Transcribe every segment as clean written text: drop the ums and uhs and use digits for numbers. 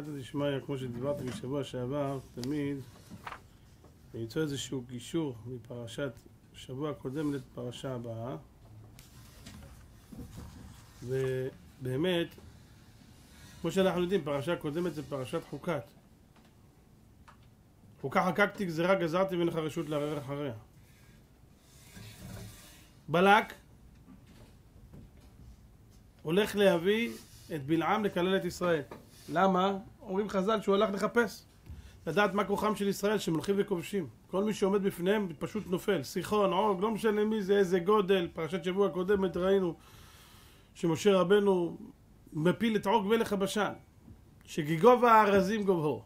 בסייעתא דשמיא, כמו שדיברתי בשבוע שעבר, תמיד למצוא איזשהו קישור מפרשת שבוע הקודם לפרשה הבאה. ובאמת, כמו שאנחנו יודעים, פרשה הקודמת זה פרשת חוקת. חוקה חקקתי, גזירה גזרתי ואין לך רשות לערער אחריה. בלק הולך להביא את בלעם לקלל את ישראל. למה? אומרים חז"ל שהוא הלך לחפש לדעת מה כוחם של ישראל שהם הולכים וכובשים. כל מי שעומד בפניהם פשוט נופל. סיחון, עוג, לא משנה מי זה, איזה גודל. פרשת שבוע הקודמת ראינו שמשה רבנו מפיל את עוג מלך הבשן, שגגובה הארזים גובהו.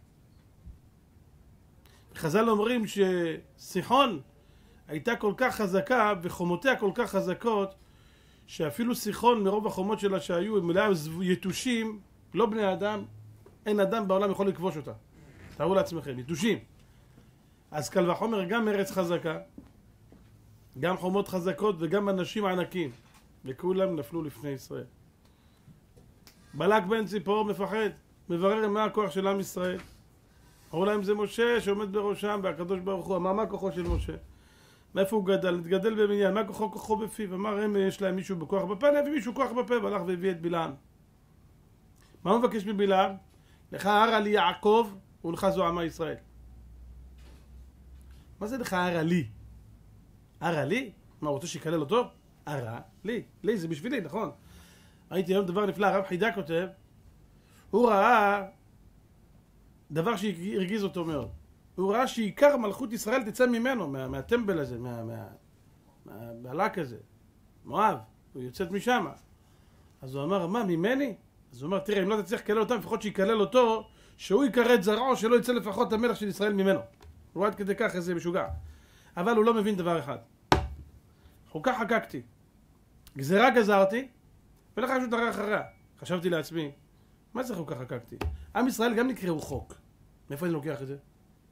חז"ל אומרים שסיחון הייתה כל כך חזקה וחומותיה כל כך חזקות שאפילו סיחון מרוב החומות שלה שהיו הם מלאה יתושים, לא בני אדם, אין אדם בעולם יכול לכבוש אותה. תארו לעצמכם, יתושים. אז קל וחומר גם ארץ חזקה, גם חומות חזקות וגם אנשים ענקים, וכולם נפלו לפני ישראל. בלק בן ציפור מפחד, מברר מה הכוח של עם ישראל. אמרו להם זה משה שעומד בראשם, והקדוש ברוך הוא אמר מה כוחו של משה? מאיפה הוא גדל? התגדל במניין, מה כוחו בפיו? אמר הם יש להם מישהו בכוח בפה, נביא מישהו כוח בפה, והלך והביא את בלעם. מה הוא מבקש מבלעם? לך הרה לי יעקב ולך זועמה ישראל. מה זה לך הרה לי? הרה לי? מה, הוא רוצה שיקלל אותו? הרה לי. לי זה בשבילי, נכון. ראיתי היום דבר נפלא, הרב חידה כותב, הוא ראה דבר שהרגיז אותו מאוד. הוא ראה שעיקר מלכות ישראל תצא ממנו, מהטמבל הזה, מהבלק הזה, מואב, הוא יוצאת משם. אז הוא אמר, מה, ממני? אז הוא אמר, תראה, אם לא תצליח לקלל אותו, לפחות שיקלל אותו, שהוא יקרא זרעו, שלא יצא לפחות המלך של ישראל ממנו. הוא עד כדי כך איזה משוגע. אבל הוא לא מבין דבר אחד. חוקה חקקתי, גזירה גזרתי, ולך רשות לערער אחריה. חשבתי לעצמי, מה זה חוקה חקקתי? עם ישראל גם נקראו חוק. מאיפה אני לוקח את זה?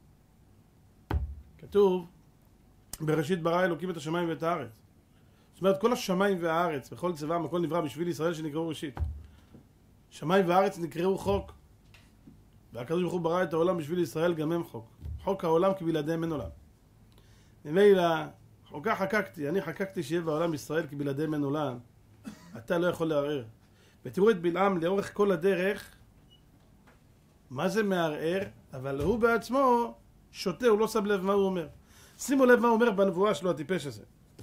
כתוב, בראשית ברא אלוקים את השמיים ואת הארץ. זאת אומרת, כל השמיים והארץ, וכל צבאם, הכל נברא בשביל ישראל שנקראו ראשית. שמיים וארץ נקראו חוק. והקדוש ברוך הוא ברא את העולם בשביל ישראל, גם הם חוק. חוק העולם כי בלעדיהם אין עולם. ממילא, חוקה חקקתי, אני חקקתי שיהיה בעולם ישראל כי בלעדיהם אין עולם. אתה לא יכול לערער. ותראו את בלעם לאורך כל הדרך, מה זה מערער? אבל הוא בעצמו שותה, הוא לא שם לב מה הוא אומר. שימו לב מה הוא אומר בנבואה שלו, הטיפש הזה.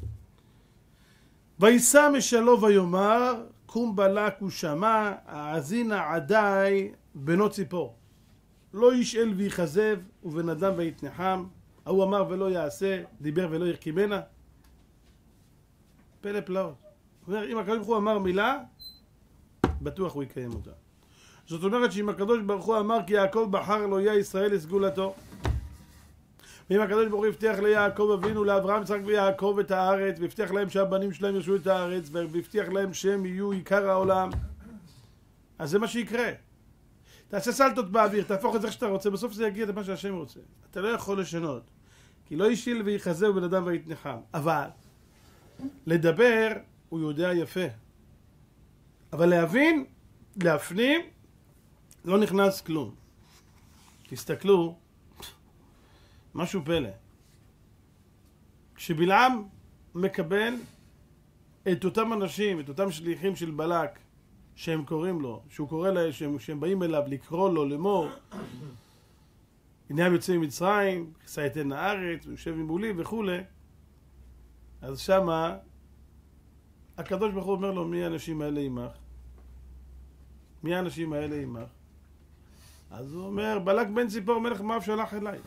וישא משלו ויאמר, קום בלק ושמע, האזינה עדי בנו ציפור. לא ישאל ויחזב, ובן אדם ויתנחם. ההוא אמר ולא יעשה, דיבר ולא ירקימנה. פלא פלאות. הוא אומר, אם הקדוש ברוך הוא אמר מילה, בטוח הוא יקיים אותה. זאת אומרת שאם הקדוש ברוך הוא אמר כי יעקב בחר לו יהיה ישראל לסגולתו, ואם הקדוש ברוך הוא הבטיח ליעקב אבינו, לאברהם, יצחק ויעקב את הארץ, והבטיח להם שהבנים שלהם ירשו את הארץ, והבטיח להם שהם יהיו עיקר העולם, אז זה מה שיקרה. תעשה סלטות באוויר, תהפוך את זה איך שאתה רוצה, בסוף זה יגיע למה שהשם רוצה. אתה לא יכול לשנות, כי לא ישיל ויחזהו בן אדם ויתנחם. אבל לדבר הוא יודע יפה, אבל להבין, להפנים, לא נכנס כלום. תסתכלו, משהו פלא. כשבלעם מקבל את אותם אנשים, את אותם שליחים של בלק, שהם קוראים לו, שהוא קורא להם, שהם באים אליו לקרוא לו, לאמור, הנה הם יוצאים ממצרים, כיסה אתן הארץ, הוא יושב ממולי וכו'. אז שמה, הקדוש ברוך הוא אומר לו, מי האנשים האלה עמך? מי האנשים האלה עמך? אז הוא אומר, בלק בן ציפור מלך מואב שלח אליי.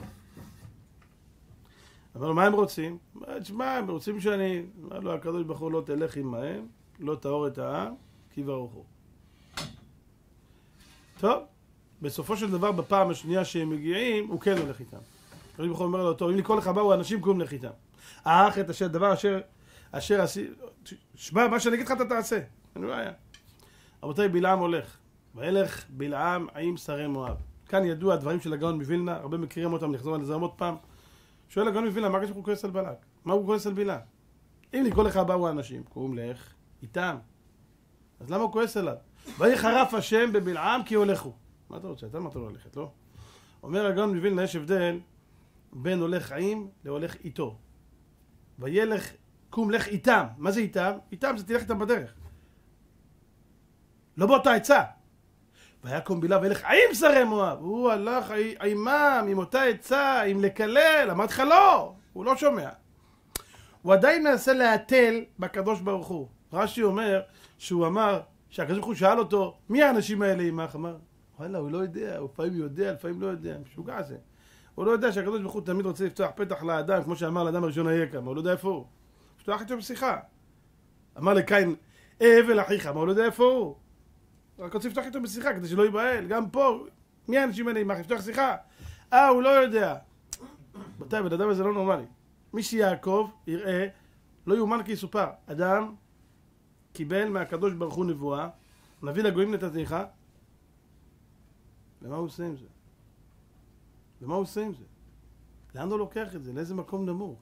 אבל מה הם רוצים? תשמע, הם רוצים שאני, אמר לו הקדוש ברוך הוא, לא תלך עמהם, לא תאור את העם, כי ברוך. טוב, בסופו של דבר, בפעם השנייה שהם מגיעים, הוא כן הולך איתם. הקדוש ברוך הוא אומר לו, טוב, אם לכל לך באו אנשים, קום לך איתם. האח את הדבר אשר עשי, שמע, מה שאני אגיד לך אתה תעשה. אין בעיה. רבותיי, בלעם הולך. וילך בלעם עם שרי מואב. כאן ידוע הדברים של הגאון מווילנה, הרבה מכירים אותם, נחזור על זה עוד פעם. שואל הגאון מווילנה, מה הוא כועס על בלק? מה הוא כועס על בלעם? אם לכל אחד באו האנשים, קוראים לך איתם. אז למה הוא כועס עליו? ויחרף השם בבלעם כי הולכו. מה אתה רוצה? אתה אמרת לו ללכת, לא? אומר הגאון מווילנה, יש הבדל בין הולך עם להולך איתו. וילך, קום לך איתם. מה זה איתם? איתם זה תלך איתם בדרך. לא באותה עצה. ויקום בלעם וילך עם שרי מואב. הוא הלך עימם, עם אותה עצה, עם לקלל. אמרתי לך לא, הוא לא שומע. הוא עדיין מנסה להתל בקדוש ברוך הוא. רש"י אומר שהוא אמר, שהקדוש ברוך הוא שאל אותו, מי האנשים האלה עמך? אמר, וואלה, הוא לא יודע, הוא לפעמים יודע, לפעמים לא יודע, משוגע זה. הוא לא יודע שהקדוש ברוך הוא תמיד רוצה לפתוח פתח לאדם, כמו שאמר לאדם הראשון היקם, הוא לא יודע איפה הוא. פתוח איתו בשיחה. אמר לקין, אבל אחיך, הוא לא יודע איפה הוא. רק רוצה לפתוח איתו בשיחה כדי שלא ייבהל. גם פה, מי האנשים האלה עמך? לפתוח שיחה. הוא לא יודע. בתי, בן אדם הזה לא נורמלי. מי שיעקב יראה, לא יאומן כי יסופר. אדם קיבל מהקדוש ברוך הוא נבואה, נביא לגויים נתתיך. ומה הוא עושה עם זה? ומה הוא עושה עם זה? לאן הוא לוקח את זה? לאיזה מקום נמוך?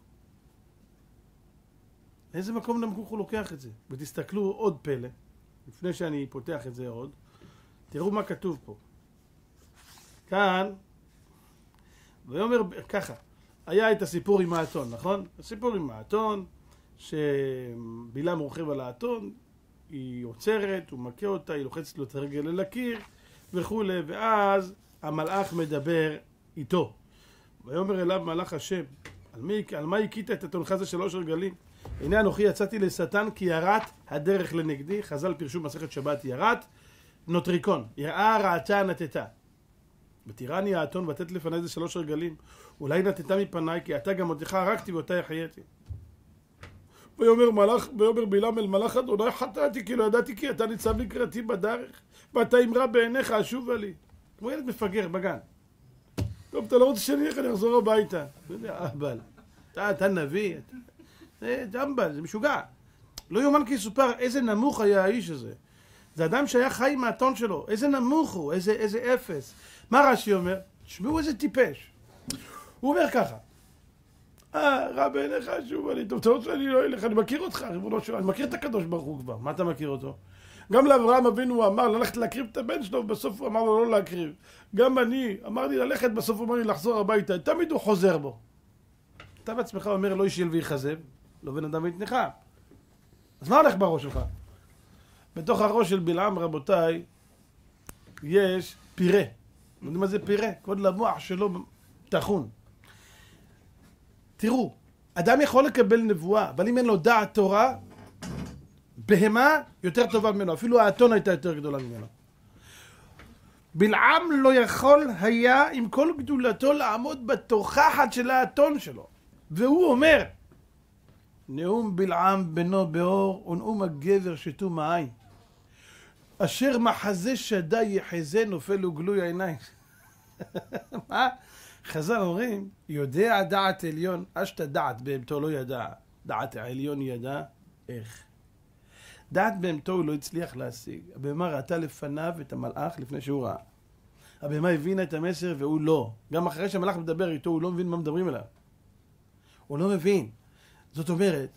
לאיזה מקום נמוך הוא לוקח את זה? ותסתכלו עוד פלא, לפני שאני פותח את זה עוד, תראו מה כתוב פה. כאן, ויאמר ככה, היה את הסיפור עם האתון, נכון? הסיפור עם האתון, שבלעם רוכב על האתון, היא עוצרת, הוא מכה אותה, היא לוחצת לו את הרגל אל הקיר, וכו', ואז המלאך מדבר איתו. ויאמר אליו מלאך השם, על מה הכית את אתונך זה 3 רגלים? הנה אנוכי יצאתי לשטן כי יראת הדרך לנגדי, חז"ל פירשו מסכת שבת יראת, נוטריקון, יראה רעתה נתתה. ותירני האתון ותת לפני זה 3 רגלים, אולי נתתה מפניי כי אתה גם אותך הרגתי ואותה יחייתי. ויאמר בלעם אל מלאך אדוני חטאתי כי לא ידעתי כי אתה ניצב לקראתי בדרך ואתה אמרה בעיניך אשובה לי. כמו ילד מפגר בגן. טוב, אתה לא רוצה שאני איך אני אחזור הביתה. אתה יודע, אהבל. אתה נביא. זה ג'מבל, זה משוגע. לא יאומן כי יסופר איזה נמוך היה האיש הזה. זה אדם שהיה חי מהאתון שלו. איזה נמוך הוא, איזה אפס. מה רש"י אומר? תשמעו איזה טיפש. הוא אומר ככה. רע בעיניך שוב, טוב, אתה רוצה שאני לא אלך, אני מכיר אותך, אני מכיר את הקדוש ברוך הוא כבר, מה אתה מכיר אותו? גם לאברהם אבינו הוא אמר ללכת להקריב את הבן שלו, בסוף הוא אמר לו לא להקריב. גם אני, אמר לי ללכת, בסוף הוא אמר לי לחזור הביתה, תמיד הוא חוזר בו. אתה בעצמך אומר לא ישיל ויחזב, לא בן אדם ויתנחם. אז מה הולך בראש שלך? בתוך הראש של בלעם, רבותיי, יש פירה. אתם יודעים מה זה פירה? כבוד למוח שלו תחון. תראו, אדם יכול לקבל נבואה, אבל אם אין לו דעת תורה, בהמה יותר טובה ממנו, אפילו האתון הייתה יותר גדולה ממנו. בלעם לא יכול היה עם כל גדולתו לעמוד בתוכחת של האתון שלו. והוא אומר, נאום בלעם בנו באור, ונאום הגבר שתו מעין. אשר מחזה שדה יחזה נופל וגלוי העיניים. מה? חז"ל אומרים, יודע דעת עליון, אשת דעת בהמתו לא ידע, דעת העליון ידע, איך? דעת בהמתו הוא לא הצליח להשיג. הבהמה ראתה לפניו את המלאך לפני שהוא ראה. הבהמה הבינה את המסר והוא לא. גם אחרי שהמלאך מדבר איתו, הוא לא מבין מה מדברים אליו. הוא לא מבין. זאת אומרת,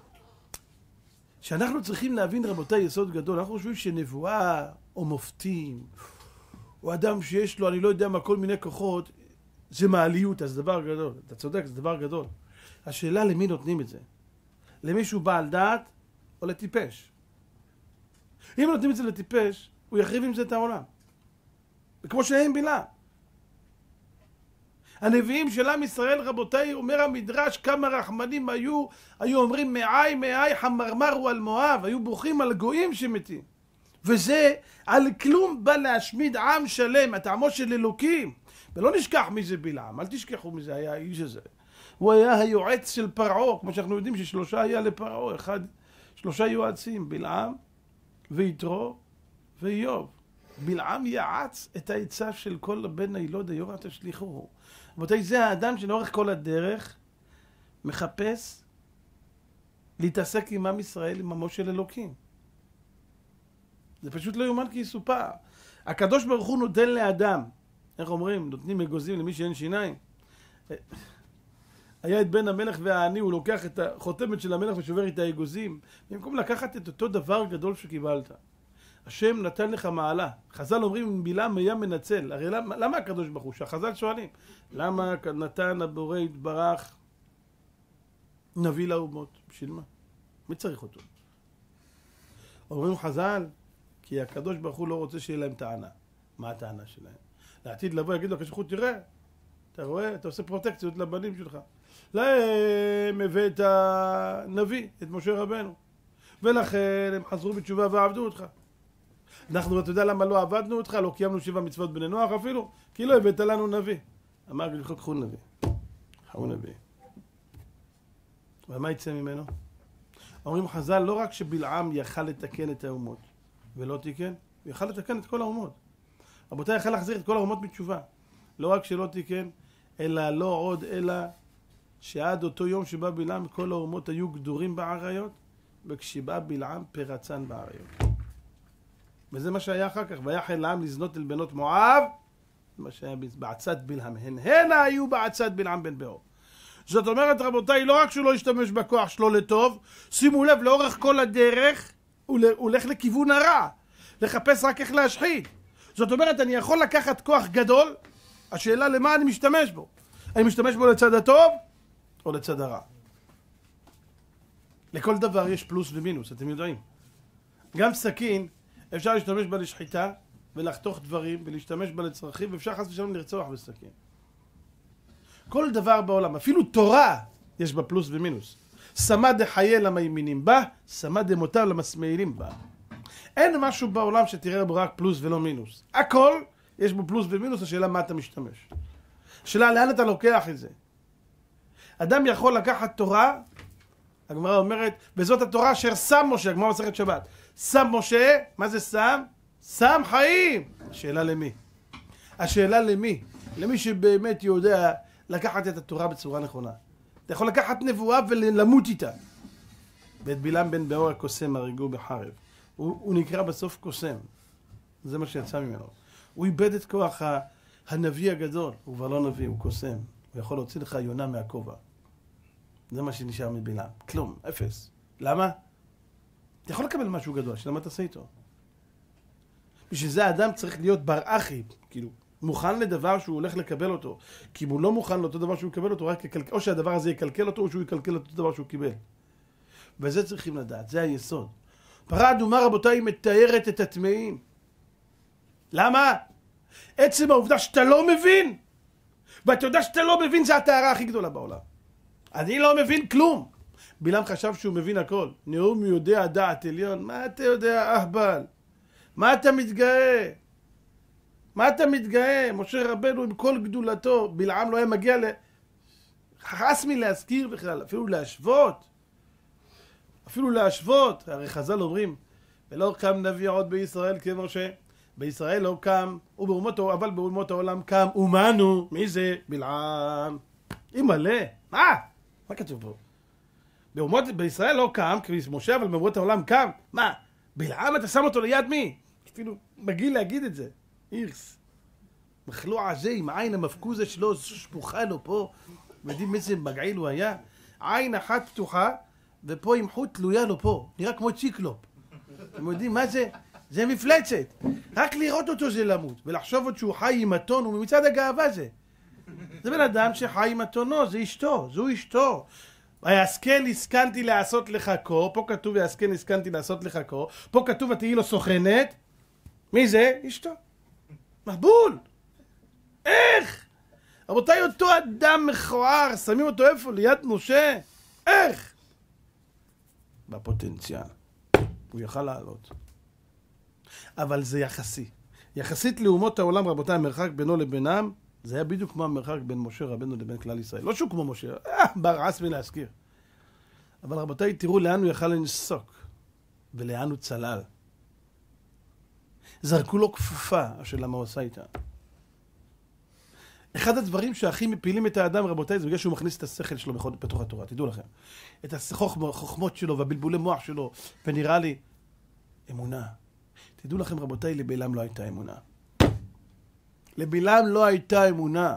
שאנחנו צריכים להבין רבותיי יסוד גדול, אנחנו חושבים שנבואה או מופתים, או אדם שיש לו, אני לא יודע מה, כל מיני כוחות, זה מעליות, אז זה דבר גדול. אתה צודק, זה דבר גדול. השאלה למי נותנים את זה? למישהו בעל דעת או לטיפש? אם נותנים את זה לטיפש, הוא יחריב עם זה את העולם. וכמו שהם בלעם. הנביאים של עם ישראל, רבותיי, אומר המדרש, כמה רחמנים היו אומרים מאי חמרמרו על מואב, היו בוכים על גויים שמתים. וזה על כלום בא להשמיד עם שלם, את עמו של אלוקים. ולא נשכח מי זה בלעם, אל תשכחו מי זה היה האיש הזה. הוא היה היועץ של פרעה, כמו שאנחנו יודעים ש3 היה לפרעה, 3 יועצים, בלעם ויתרו ואיוב. בלעם יעץ את העצה של כל בן הילוד היורה תשליחוהו. רבותיי, זה האדם שלאורך כל הדרך מחפש להתעסק עם עם ישראל, עם עמו של אלוקים. זה פשוט לא יאומן כי יסופר. הקדוש ברוך הוא נותן לאדם, איך אומרים? נותנים אגוזים למי שאין שיניים. היה את בן המלך והעני, הוא לוקח את החותמת של המלך ושובר את האגוזים. במקום לקחת את אותו דבר גדול שקיבלת. השם נתן לך מעלה. חז"ל אומרים בלעם היה מנצל. הרי למה הקדוש ברוך הוא? שהחז"ל שואלים. למה נתן הבורא יתברך נביא לאומות? בשביל מה? מי צריך אותו? אומרים חז"ל, כי הקדוש ברוך הוא לא רוצה שיהיה להם טענה. מה הטענה שלהם? לעתיד לבוא יגיד לו, הקדוש ברוך הוא, תראה, אתה רואה? אתה עושה פרוטקציות לבנים שלך. להם הבאת נביא, את משה רבנו. ולכן הם חזרו בתשובה ועבדו אותך. אנחנו, אתה יודע למה לא עבדנו אותך? לא קיימנו 7 מצוות בני נוח אפילו? כי לא הבאת לנו נביא. אמר לי, קחו נביא. קחו נביא. ומה יצא ממנו? אומרים חז"ל, לא רק שבלעם יכל לתקן את האומות, ולא תיקן, הוא יכל לתקן את כל האומות. רבותיי, יכל להחזיר את כל האומות בתשובה. לא רק שלא תיקן, אלא לא עוד, אלא שעד אותו יום שבא בלעם, כל האומות היו גדורים בעריות, וכשבא בלעם פרצן בעריות. וזה מה שהיה אחר כך, ויחל לעם לזנות אל בנות מואב, מה שהיה בעצת בלעם, הן היו בעצת בלעם בן באור. זאת אומרת, רבותיי, לא רק שהוא לא השתמש בכוח שלו לטוב, שימו לב, לאורך כל הדרך, הוא הולך לכיוון הרע, לחפש רק איך להשחית. זאת אומרת, אני יכול לקחת כוח גדול, השאלה למה אני משתמש בו. אני משתמש בו לצד הטוב, או לצד הרע. לכל דבר יש פלוס ומינוס, אתם יודעים. גם סכין, אפשר להשתמש בה לשחיטה, ולחתוך דברים, ולהשתמש בה לצרכים, ואפשר חס ושלום לרצוח בסכין. כל דבר בעולם, אפילו תורה, יש בה פלוס ומינוס. שמה דחיה למימינים בה, שמה דמותה למסמאילים בה. אין משהו בעולם שתראה בו רק פלוס ולא מינוס. הכל יש בו פלוס ומינוס, השאלה מה אתה משתמש. השאלה לאן אתה לוקח את זה. אדם יכול לקחת תורה, הגמרא אומרת, וזאת התורה אשר שם משה, הגמרא מסכת שבת. שם משה, מה זה שם? שם חיים. השאלה למי? השאלה למי? למי שבאמת יודע לקחת את התורה בצורה נכונה. אתה יכול לקחת נבואה ולמות איתה. ואת בלעם בן באור הקוסם הרגו בחרב. הוא נקרא בסוף קוסם. זה מה שיצא ממנו. הוא איבד את כוח הנביא הגדול. הוא כבר לא נביא, הוא קוסם. הוא יכול להוציא לך יונה מהכובע. זה מה שנשאר מבלעם. כלום, אפס. למה? אתה יכול לקבל משהו גדול, שלמה תעשה איתו. בשביל זה האדם צריך להיות בר-אחי, כאילו, מוכן לדבר שהוא הולך לקבל אותו. כי אם הוא לא מוכן לאותו דבר שהוא יקבל אותו, או שהדבר הזה יקלקל אותו, או שהוא יקלקל אותו דבר שהוא קיבל. וזה צריכים לדעת, זה היסוד. פרה אדומה, רבותיי, היא מתארת את הטמאים. למה? עצם העובדה שאתה לא מבין, ואתה יודע שאתה לא מבין, זה הטהרה הכי גדולה בעולם. אני לא מבין כלום. בלעם חשב שהוא מבין הכל. נאום יודע דעת עליון. מה אתה יודע, אהבל? מה אתה מתגאה? מה אתה מתגאה? משה רבנו עם כל גדולתו, בלעם לא היה מגיע חס מלהזכיר בכלל, אפילו להשוות. אפילו להשוות. הרי חז"ל אומרים, ולא קם נביא עוד בישראל כמשה. בישראל לא קם, אבל באומות העולם קם אומנו. מי זה? בלעם. היא מלא. מה? מה כתוב פה? בישראל לא קם, משה, אבל באומות העולם קם. מה? בלעם אתה שם אותו ליד מי? אפילו מגיל להגיד את זה. אירס. מחלוע הזה עם העין המפקוזה שלו, שפוכה לו פה. יודעים איזה מגעיל הוא היה? עין אחת פתוחה, ופה עם חוט תלויה לו פה. נראה כמו צ'יקלופ. אתם יודעים מה זה? זה מפלצת. רק לראות אותו זה למות. ולחשוב עוד שהוא חי עם אתון, הוא מצד הגאווה זה. זה בן אדם שחי עם אתונו, זה אשתו, זו אשתו. ויסכן הסכנתי לעשות לך כה, פה כתוב ויסכן הסכנתי לעשות לך כה, פה כתוב ותהי לו סוכנת. מי זה? אשתו. מבול. איך? רבותיי, אותו אדם מכוער, שמים אותו איפה? ליד משה? איך? בפוטנציאל. הוא יכל לעלות. אבל זה יחסי. יחסית לאומות העולם, רבותיי, המרחק בינו לבינם, זה היה בדיוק כמו המרחק בין משה רבנו לבין כלל ישראל. לא שהוא כמו משה, בר עסמי להזכיר. אבל רבותיי, תראו לאן הוא יכל לנסוק, ולאן הוא צלל. זרקו לו כפופה, השאלה מה הוא עשה איתה. אחד הדברים שהכי מפילים את האדם, רבותיי, זה בגלל שהוא מכניס את השכל שלו בתוך התורה, תדעו לכם. את החוכמות שלו והבלבולי מוח שלו, ונראה לי, אמונה. תדעו לכם, רבותיי, לבלעם לא הייתה אמונה. לבלעם לא הייתה אמונה.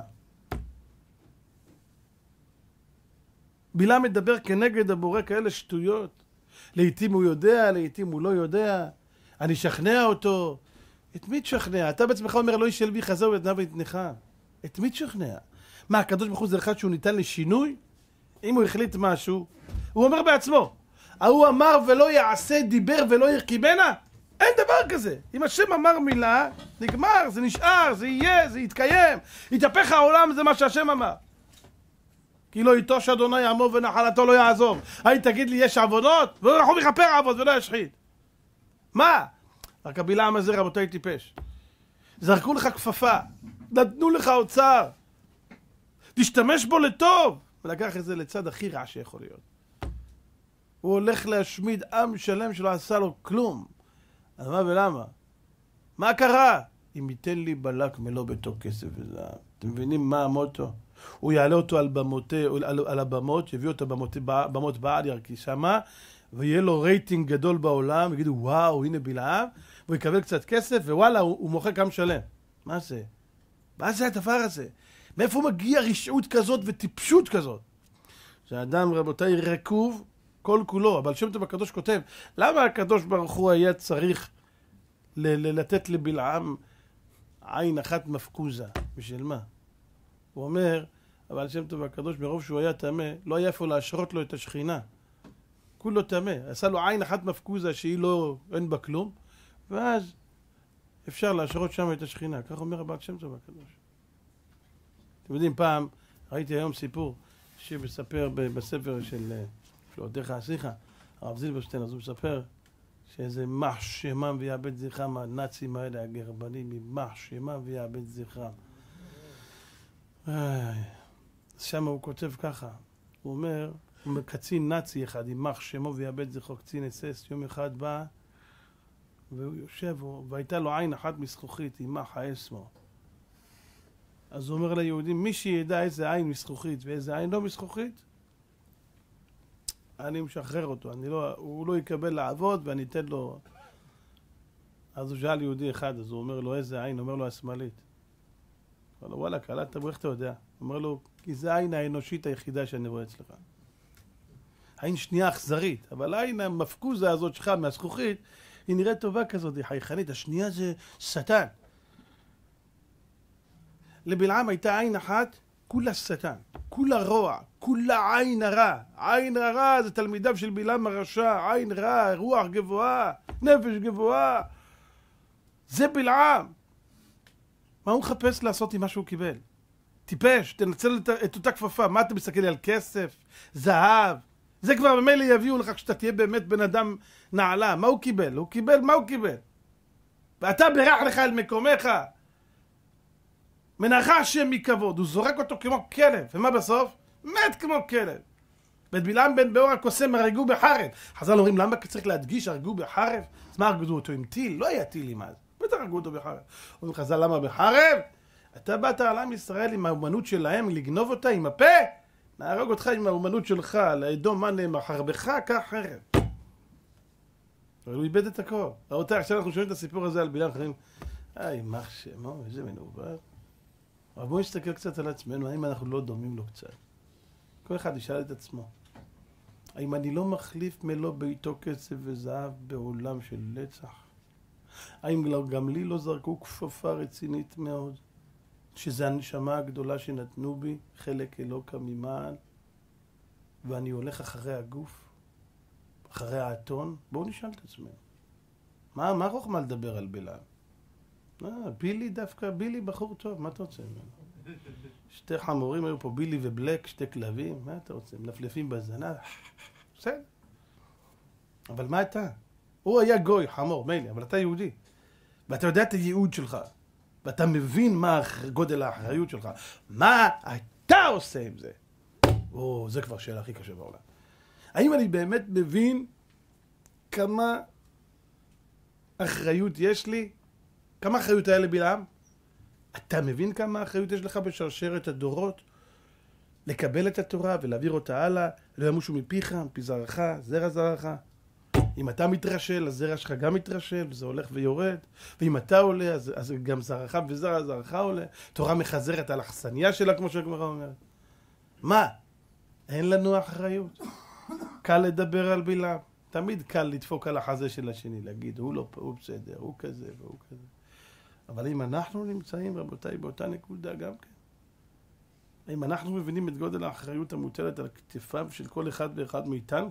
בלעם מדבר כנגד הבורא כאלה שטויות. לעתים הוא יודע, לעתים הוא לא יודע. אני אשכנע אותו. את מי תשכנע? אתה בעצמך אומר, לא ישאל בי חזהו ודנה ויתנך. את מי תשכנע? מה, הקדוש ברוך הוא זה אחד שהוא ניתן לשינוי? אם הוא החליט משהו, הוא אומר בעצמו, הוא אמר ולא יעשה, דיבר ולא ירקיבנה? אין דבר כזה. אם השם אמר מילה, נגמר, זה נשאר, זה יהיה, זה יתקיים. יתהפך העולם, זה מה שהשם אמר. כי לא יטוש אדוני עמו ונחלתו לא יעזוב. היי, תגיד לי, יש עוונות? והוא יכפר עוון ולא ישחית. מה? רק הבלעם הזה, רבותיי, טיפש. זרקו לך כפפה, נתנו לך אוצר. תשתמש בו לטוב. ולקח את זה לצד הכי רע שיכול להיות. הוא הולך להשמיד עם שלם שלא עשה לו כלום. אז מה ולמה? מה קרה? אם ייתן לי בלק מלוא ביתו כסף וזהב. אתם מבינים מה המוטו? הוא יעלה אותו על הבמות, יביא אותו במות בעל ירקי שמה, ויהיה לו רייטינג גדול בעולם, ויגידו וואו, הנה בלעם, והוא יקבל קצת כסף, ווואלה, הוא מוכר עם שלם. מה זה? מה זה הדבר הזה? מאיפה מגיע רשעות כזאת וטיפשות כזאת? שהאדם, רבותיי, רקוב כל כולו. אבל שם טוב הקדוש כותב, למה הקדוש ברוך הוא היה צריך לתת לבלעם עין אחת מפקוזה? בשביל מה? הוא אומר, אבל שם טוב הקדוש ברוב שהוא היה טמא, לא היה איפה להשרות לו את השכינה. כולו טמא. עשה לו עין אחת מפקוזה שהיא לא, אין בה כלום, ואז אפשר להשרות שם את השכינה. כך אומר הבעל שם טוב הקדוש. אתם יודעים, פעם ראיתי היום סיפור שמספר בספר של דרך השיחה, הרב זילברשטיין, אז הוא מספר שאיזה מח שמם ויאבד זכרם, הנאצים האלה, הגרבנים, מח שמם ויאבד זכרם. שם הוא כותב ככה, הוא אומר, קצין נאצי אחד, עם מח שמו ויאבד זכרו, קצין אסס, יום אחד בא, והוא יושב, והייתה לו עין אחת מזכוכית, עם מח האסמו. אז הוא אומר ליהודים, מי שידע איזה עין מזכוכית ואיזה עין לא מזכוכית, אני משחרר אותו, הוא לא יקבל לעבוד ואני אתן לו. אז הוא שאל יהודי אחד, אז הוא אומר לו, איזה עין? אומר לו, השמאלית. הוא אומר לו, וואלה, קלטת בו, איך אתה יודע? הוא אומר לו, כי זה העין האנושית היחידה שאני רואה אצלך. עין שנייה אכזרית, אבל העין המפקוזה הזאת שלך מהזכוכית, היא נראית טובה כזאת, היא חייכנית. השנייה זה שטן. לבלעם הייתה עין אחת, כולה שטן, כולה רוע, כולה עין הרע. עין הרע זה תלמידיו של בלעם הרשע, עין רע, רוח גבוהה, נפש גבוהה. זה בלעם. מה הוא מחפש לעשות עם מה שהוא קיבל? טיפש, תנצל את אותה כפפה. מה אתה מסתכל לי על כסף, זהב? זה כבר במילא יביאו לך כשאתה תהיה באמת בן אדם נעלה. מה הוא קיבל? הוא קיבל, מה הוא קיבל? ואתה ברח לך אל מקומך. מנחה השם מכבוד, הוא זורק אותו כמו כלב, ומה בסוף? מת כמו כלב. ואת בלעם בן באור הקוסם הרגו בחרב. חז"ל אומרים, למה צריך להדגיש הרגו בחרב? אז מה הרגו אותו עם טיל? לא היה טיל עם אז. בטח הרגו אותו בחרב. אומרים חז"ל, למה בחרב? אתה באת על עם ישראל עם האומנות שלהם, לגנוב אותה עם הפה? נהרוג אותך עם האומנות שלך, לאדום מה נאמר, חרבך קח חרב. אבל הוא איבד את הכל. רבותיי, עכשיו אנחנו שומעים את הסיפור הזה על בלעם, חברים, מח שמו, איזה מנובר. אבל בואו נסתכל קצת על עצמנו, האם אנחנו לא דומים לו קצת? כל אחד ישאל את עצמו. האם אני לא מחליף מלוא ביתו כסף וזהב בעולם של נצח? האם גם לי לא זרקו כפפה רצינית מאוד? שזה הנשמה הגדולה שנתנו בי, חלק אלוקה ממעל, ואני הולך אחרי הגוף, אחרי האתון? בואו נשאל את עצמנו. מה חוכמה לדבר על בלעם? בילי דווקא, בילי בחור טוב, מה אתה רוצה ממנו? שתי חמורים היו פה, בילי ובלק, שתי כלבים, מה אתה רוצה? מלפלפים בזנב, בסדר. אבל מה אתה? הוא היה גוי, חמור, מילא, אבל אתה יהודי. ואתה יודע את הייעוד שלך, ואתה מבין מה גודל האחריות שלך. מה אתה עושה עם זה? זה כבר שאלה הכי קשה בעולם. האם אני באמת מבין כמה אחריות יש לי? כמה אחריות היה לבלעם? אתה מבין כמה אחריות יש לך בשרשרת הדורות? לקבל את התורה ולהעביר אותה הלאה, לא ימושו מפיך, מפי זרעך, זרע זרעך. אם אתה מתרשל, הזרע שלך גם מתרשל, וזה הולך ויורד. ואם אתה עולה, אז גם זרעך וזרע זרעך עולה. תורה מחזרת על האכסניה שלה, כמו שהגמרא אומרת. מה? אין לנו אחריות. קל לדבר על בלעם. תמיד קל לדפוק על החזה של השני, להגיד, הוא לא, הוא בסדר, הוא כזה והוא כזה. אבל אם אנחנו נמצאים, רבותיי, באותה נקודה גם כן, אם אנחנו מבינים את גודל האחריות המוטלת על כתפיו של כל אחד ואחד מאיתנו,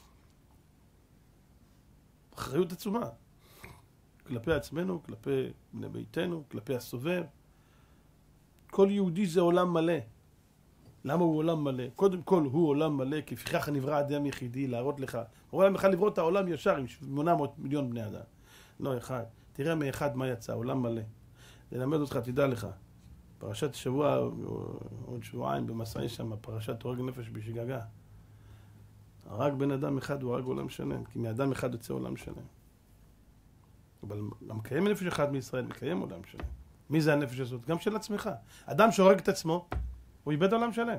אחריות עצומה, כלפי עצמנו, כלפי בני ביתנו, כלפי הסובב. כל יהודי זה עולם מלא. למה הוא עולם מלא? קודם כל הוא עולם מלא, כי לפיכך נברא אדם יחידי, להראות לך. עולם אחד לברוא את העולם ישר עם 800 מיליון בני אדם. לא אחד. תראה מאחד מה יצא, עולם מלא. ללמד אותך, תדע לך. פרשת שבוע, עוד שבועיים במסעי שם, פרשת הורג נפש בשגגה. רק בן אדם אחד הוא הרג עולם שלם, כי מאדם אחד יוצא עולם שלם. אבל מקיים נפש אחד מישראל, מקיים עולם שלם. מי זה הנפש הזאת? גם של עצמך. אדם שהורג את עצמו, הוא איבד עולם שלם.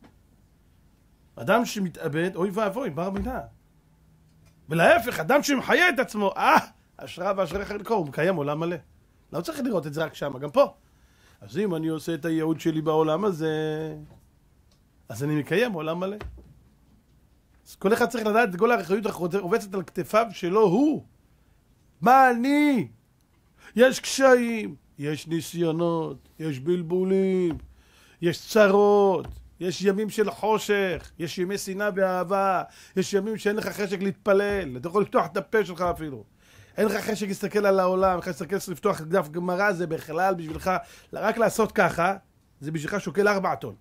אדם שמתאבד, אוי ואבוי, בר מינה. ולהפך, אדם שמחיה את עצמו, אשרה ואשריך חלקו, הוא מקיים עולם מלא. לא צריך לראות את זה רק שם, גם פה. אז אם אני עושה את הייעוד שלי בעולם הזה, אז אני מקיים עולם מלא. אז כל אחד צריך לדעת את כל האחריות רובצת על כתפיו שלו הוא. מה אני? יש קשיים, יש ניסיונות, יש בלבולים, יש צרות, יש ימים של חושך, יש ימי שנאה ואהבה, יש ימים שאין לך חשק להתפלל, אתה יכול לפתוח את הפה שלך אפילו. אין לך חשק להסתכל על העולם, לך להסתכל לפתוח דף גמרא, זה בכלל בשבילך, רק לעשות ככה, זה בשבילך שוקל 4 טון.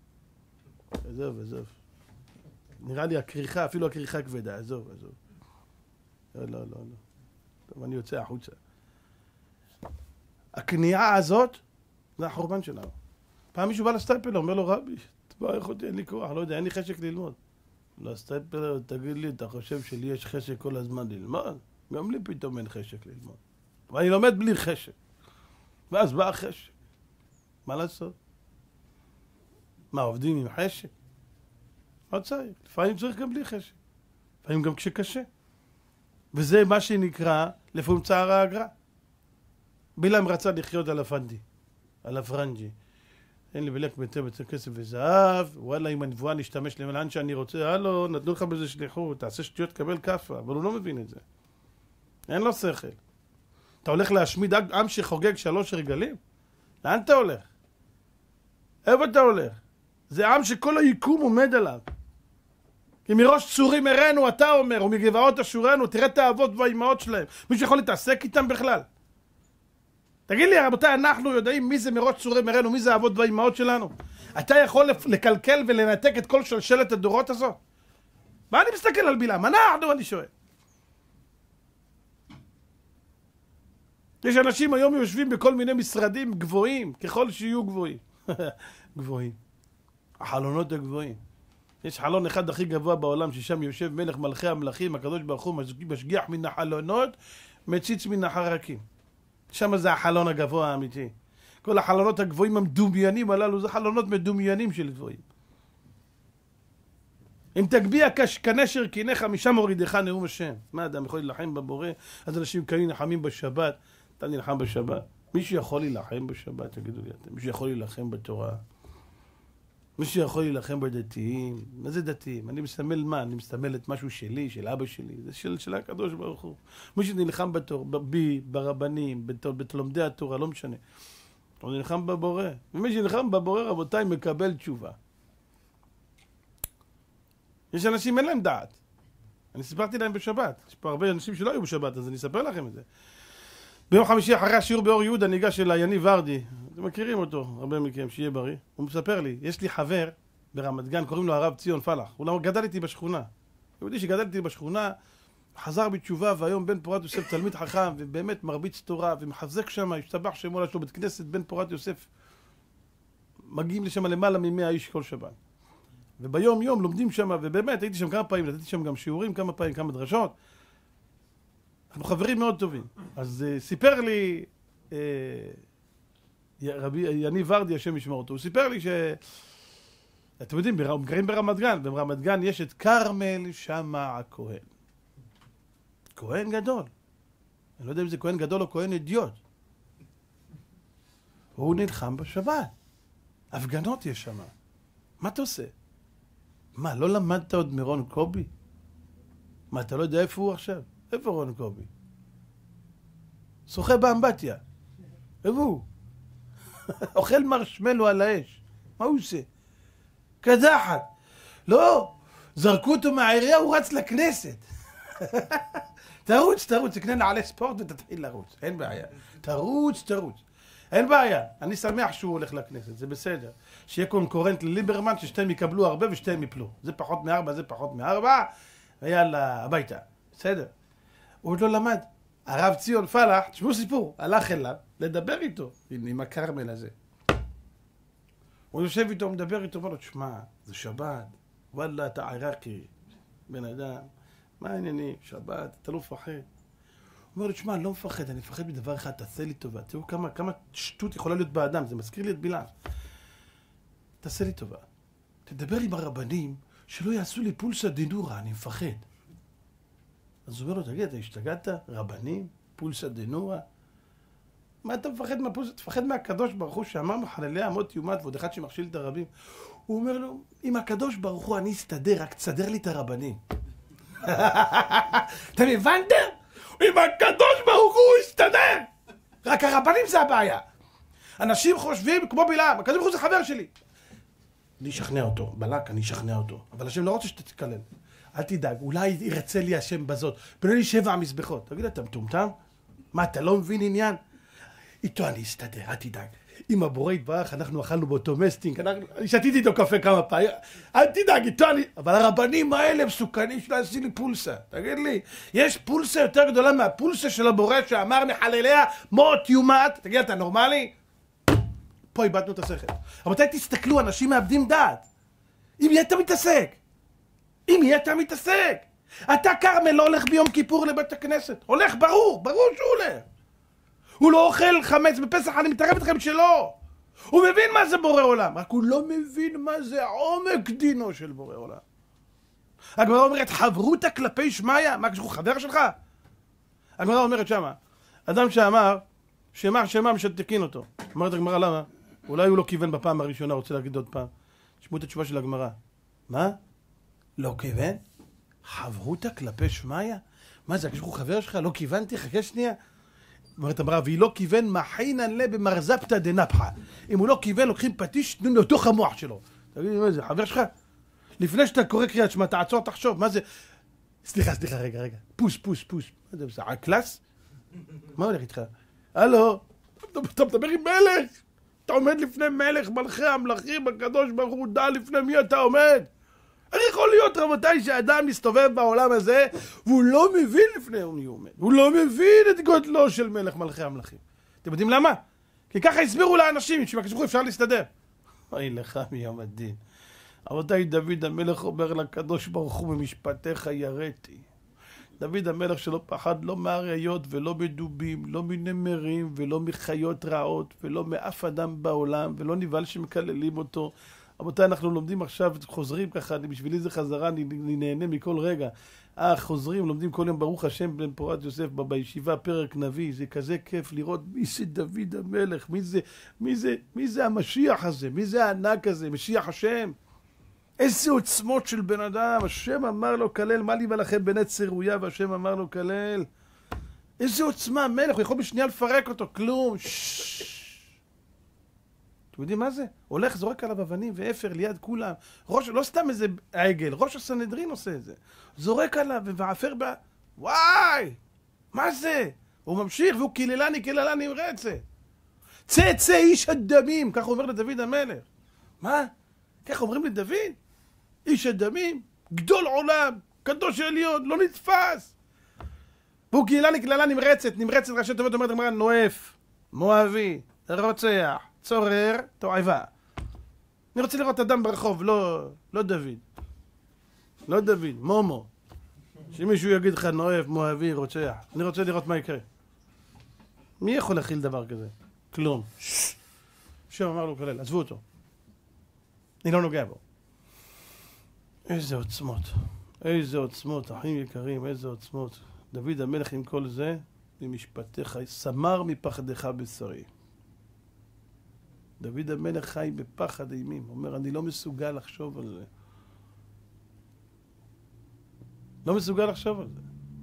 עזוב. נראה לי הכריכה, אפילו הכריכה כבדה, עזוב. לא. טוב, אני יוצא החוצה. הכניעה הזאת, זה החורבן שלנו. פעם מישהו בא לסטייפלר, אומר לו, רבי, תברך אותי, אין לי כוח, לא יודע, אין לי חשק ללמוד. לסטייפלר, תגיד לי, אתה חושב שלי יש חשק כל הזמן ללמוד? גם לי פתאום אין חשק ללמוד. ואני לומד בלי חשק. ואז בא החשק. מה לעשות? מה, עובדים עם חשק? לא צריך. לפעמים צריך גם בלי חשק. לפעמים גם כשקשה. וזה מה שנקרא לפעמים צער האגרה. בלעם רצה לחיות על הפרנג'י. אין לי בלק בצע כסף וזהב, וואלה, אם הנבואה נשתמש לאן שאני רוצה, הלו, נתנו לך בזה שליחות, תעשה שטויות, קבל כפה, אבל הוא לא מבין את זה. אין לו שכל. אתה הולך להשמיד עם שחוגג 3 רגלים? לאן אתה הולך? איפה אתה הולך? זה עם שכל היקום עומד עליו. כי מראש צורים הראינו, אתה אומר, ומגבעות אשורנו, תראה את האבות והאימהות שלהם. מישהו יכול להתעסק איתם בכלל? תגיד לי, רבותיי, אנחנו יודעים מי זה מראש צורים הראינו, מי זה האבות והאימהות שלנו? אתה יכול לקלקל ולנתק את כל שלשלת הדורות הזאת? מה אני מסתכל על בלעם? אני שואל. יש אנשים היום יושבים בכל מיני משרדים גבוהים, ככל שיהיו גבוהים. גבוהים. החלונות הגבוהים. יש חלון אחד הכי גבוה בעולם, ששם יושב מלך מלכי המלכים, הקדוש ברוך הוא משגיח מן החלונות, מציץ מן החרקים. שם זה החלון הגבוה האמיתי. כל החלונות הגבוהים המדומיינים הללו, זה חלונות מדומיינים של גבוהים. אם תגביה כנשר קיניך, משם הורידך נאום השם. מה אדם יכול להילחם בבורא? אז אנשים כאלה נלחמים בשבת. אתה נלחם בשבת. מישהו יכול להילחם בשבת, תגידו לי אתם. מישהו יכול להילחם בתורה. מישהו יכול להילחם בדתיים. מה זה דתיים? אני מסמל מה? אני מסמל את משהו שלי, של אבא שלי. זה של הקדוש ברוך הוא. מישהו נלחם בי, ברבנים, בתלומדי התורה, לא משנה. הוא נלחם בבורא. ומי שנלחם בבורא, רבותיי, מקבל תשובה. יש אנשים אין להם דעת. אני סיפרתי להם בשבת. יש פה הרבה אנשים שלא היו בשבת, אז אני אספר לכם את זה. ביום חמישי אחרי השיעור באור יהודה, ניגש אל יניב ורדי. אתם מכירים אותו, הרבה מכם, שיהיה בריא. הוא מספר לי, יש לי חבר ברמת גן, קוראים לו הרב ציון פלח. הוא גדל איתי בשכונה. יהודי שגדל איתי בשכונה, חזר בתשובה, והיום בן פורת יוסף תלמיד חכם, ובאמת מרביץ תורה, ומחזק שם, השתבח שמו לה שלו בית כנסת, בן פורת יוסף. מגיעים לשם למעלה מ100 איש כל שבת. וביום יום לומדים שם, ובאמת הייתי שם כמה פעמים, נתתי שם גם שיעורים כמה פעמים, כמה דרשות. אנחנו חברים מאוד טובים. אז סיפר לי רבי יניב ורדי, השם ישמור אותו, הוא סיפר לי אתם יודעים, גרים ברמת גן, ברמת גן יש את כרמל שמע הכהן. כהן גדול. אני לא יודע אם זה כהן גדול או כהן אידיוט. הוא נלחם בשבת. הפגנות יש שם. מה אתה עושה? מה, לא למדת עוד מירון קובי? מה, אתה לא יודע איפה הוא עכשיו? איפה רון קובי? שוחה באמבטיה. איפה הוא? אוכל מרשמלו על האש. מה הוא עושה? קדחת. לא, זרקו אותו מהעירייה, הוא רץ לכנסת. תרוץ, תקנה נעלי ספורט ותתחיל לרוץ. אין בעיה. תרוץ. אין בעיה. אני שמח שהוא הולך לכנסת, זה בסדר. שיהיה קונקורנט לליברמן, ששתיהם יקבלו הרבה ושתיהם יפלו. זה פחות מ4, זה פחות מ4, ויאללה, הביתה. בסדר. הוא עוד לא למד. הרב ציון פלח, תשמעו סיפור, הלך אליו לדבר איתו, עם הקרמל הזה. הוא יושב איתו, מדבר איתו, אומר לו, תשמע, זה שבת, וואלה, אתה עיראקי, בן אדם, מה העניינים? שבת, אתה לא מפחד. הוא אומר לו, תשמע, אני לא מפחד, אני מפחד מדבר אחד, תעשה לי טובה. תראו כמה שטות יכולה להיות באדם, זה מזכיר לי את בלעם. תעשה לי טובה. תדבר עם הרבנים, שלא יעשו לי פולסא דנורא, אני מפחד. אז הוא אומר לו, תגיד, אתה השתגעת? רבנים? פולסא דנורא? מה אתה מפחד מהפולסא? תפחד מהקדוש ברוך הוא שאמר מחללי אמות יומת ועוד אחד שמכשיל את הרבים. הוא אומר לו, עם הקדוש ברוך הוא אני אסתדר, רק תסדר לי את הרבנים. אתם הבנתם? עם הקדוש ברוך הוא יסתדר! רק הרבנים זה הבעיה. אנשים חושבים כמו בלעם, הקדוש ברוך הוא זה חבר שלי. אני אשכנע אותו, בלק, אני אשכנע אותו. אבל השם לא רוצה שתתקלל. אל תדאג, אולי ירצה לי השם בזאת. בנה לי 7 מזבחות. תגיד, אתה מטומטם? מה, אתה לא מבין עניין? איתו אני אסתדר, אל תדאג. עם הבורא יתברך, אנחנו אכלנו באותו מסטינג, אני שתיתי איתו קפה כמה פעמים. אל תדאג, איתו אני... אבל הרבנים האלה מסוכנים שלא עשי לי פולסה. תגיד לי, יש פולסה יותר גדולה מהפולסה של הבורא שאמר מחלליה מות יומת? תגיד, אתה נורמלי? פה איבדנו את השכל. אבל מתי תסתכלו, אנשים מאבדים דעת. אם יהיה אתה מתעסק. אתה קרמל לא הולך ביום כיפור לבית הכנסת. הולך, ברור שהוא הולך. הוא לא אוכל חמץ בפסח, אני מתערב אתכם שלא. הוא מבין מה זה בורא עולם, רק הוא לא מבין מה זה עומק דינו של בורא עולם. הגמרא אומרת, חברותא כלפי שמיא, מה כשהוא חבר שלך? הגמרא אומרת שמה, אדם שאמר, שמה משתקין אותו. אומרת הגמרא, למה? אולי הוא לא כיוון בפעם הראשונה, רוצה להגיד עוד פעם. תשמעו את התשובה של הגמרא. מה? לא כיוון? חברותא כלפי שמיא? מה זה, כשהוא חבר שלך? לא כיוונתי, חכה שנייה. אומרת אמרה, והיא לא כיוון מחינן לה במרזפתא דנפחא. אם הוא לא כיוון, לוקחים פטיש, תנו לתוך המוח שלו. תגיד לי, מה זה, חבר שלך? לפני שאתה קורא קריאת שמע, תעצור, תחשוב, מה זה? סליחה, רגע. פוש. מה זה, הקלאס? מה הולך איתך? הלו, אתה מדבר עם מלך. אתה עומד לפני מלך, מלכי המלכים, הקדוש ברוך הוא, דע לפני מי אתה עומד. איך יכול להיות, רבותיי, שאדם מסתובב בעולם הזה, והוא לא מבין לפני מי הוא עומד. הוא לא מבין את גודלו של מלך מלכי המלכים. אתם יודעים למה? כי ככה הסבירו לאנשים, שבקשבו אפשר להסתדר. אוי לך מיום הדין. רבותיי, דוד המלך אומר לקדוש ברוך הוא, במשפטיך יראתי. דוד המלך שלא פחד לא מאריות ולא מדובים, לא מנמרים ולא מחיות רעות, ולא מאף אדם בעולם, ולא נבהל שמקללים אותו. רבותיי, אנחנו לומדים עכשיו, חוזרים ככה, בשבילי זה חזרה, אני נהנה מכל רגע. חוזרים, לומדים כל יום ברוך השם בן פורת יוסף בישיבה, פרק נביא, זה כזה כיף לראות מי זה דוד המלך, מי זה המשיח הזה, מי זה הענק הזה, משיח השם. איזה עוצמות של בן אדם, השם אמר לו כלל, מה לי ולכם בני צרויה, והשם אמר לו כלל. איזה עוצמה, המלך, הוא יכול בשנייה לפרק אותו, כלום. אתם יודעים מה זה? הולך, זורק עליו אבנים ואפר ליד כולם. לא סתם איזה עגל, ראש הסנהדרין עושה את זה. זורק עליו ואפר וואי! מה זה? הוא ממשיך והוא קיללני נמרצת. צא איש הדמים, כך אומר לדוד המלך. מה? כך אומרים לדוד? איש הדמים, גדול עולם, קדוש עליון, לא נתפס. והוא קיללני נמרצת ראשי תיבות, אומרת הגמרא, נואף, מואבי, רוצח, צורר, תועבה. אני רוצה לראות אדם ברחוב, לא דוד, מומו. שמישהו יגיד לך נואף, מואבי, רוצח. אני רוצה לראות מה יקרה. מי יכול להכיל דבר כזה? כלום. השם אמר לו כלל, עזבו אותו. אני לא נוגע בו. איזה עוצמות, אחים יקרים, איזה עוצמות. דוד המלך עם כל זה, במשפטיך, סמר מפחדך בשרי. דוד המלך חי בפחד אימים, אומר, אני לא מסוגל לחשוב על זה. לא מסוגל לחשוב על זה.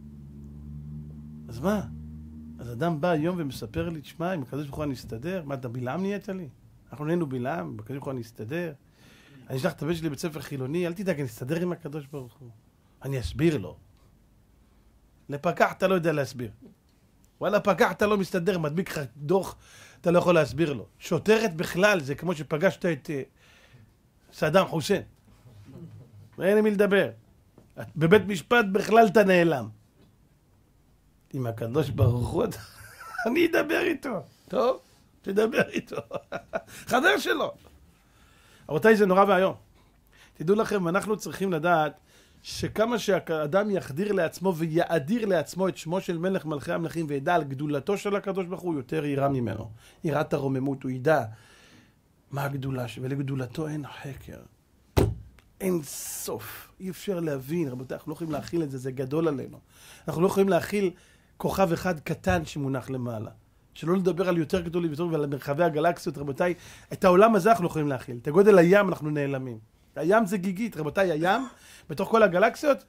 אז מה? אז אדם בא היום ומספר לי, תשמע, עם הקדוש ברוך הוא אני אסתדר? מה, אתה בלעם נהיית לי? אנחנו נהיינו בלעם, בקדוש ברוך הוא אני אסתדר? אני אשלח את הבן שלי לבית ספר חילוני, אל תדאג, אני אסתדר עם הקדוש ברוך הוא. אני אסביר לו. לפקח אתה לא יודע להסביר. וואלה, פקח אתה לא מסתדר, מדביק לך דוח, אתה לא יכול להסביר לו. שוטרת בכלל, זה כמו שפגשת את סדאם חוסיין. ואין לי מי לדבר. בבית משפט בכלל אתה נעלם. עם הקדוש ברוך הוא, אני אדבר איתו. טוב, תדבר איתו. חבר שלו. רבותיי, זה נורא והיום. תדעו לכם, אנחנו צריכים לדעת שכמה שהאדם יחדיר לעצמו ויאדיר לעצמו את שמו של מלך מלכי המלכים וידע על גדולתו של הקדוש ברוך הוא, יותר יראה ממנו. יראת הרוממות, הוא ידע מה הגדולה שלו, ולגדולתו אין חקר. אין סוף. אי אפשר להבין, רבותיי, אנחנו לא יכולים להכיל את זה, זה גדול עלינו. אנחנו לא יכולים להכיל כוכב אחד קטן שמונח למעלה. שלא לדבר על יותר גדולים ועל מרחבי הגלקסיות, רבותיי, את העולם הזה אנחנו לא יכולים להכיל. את הגודל הים אנחנו נעלמים. הים זה גיגית, רבותיי, הים, בתוך כל הגלקסיות,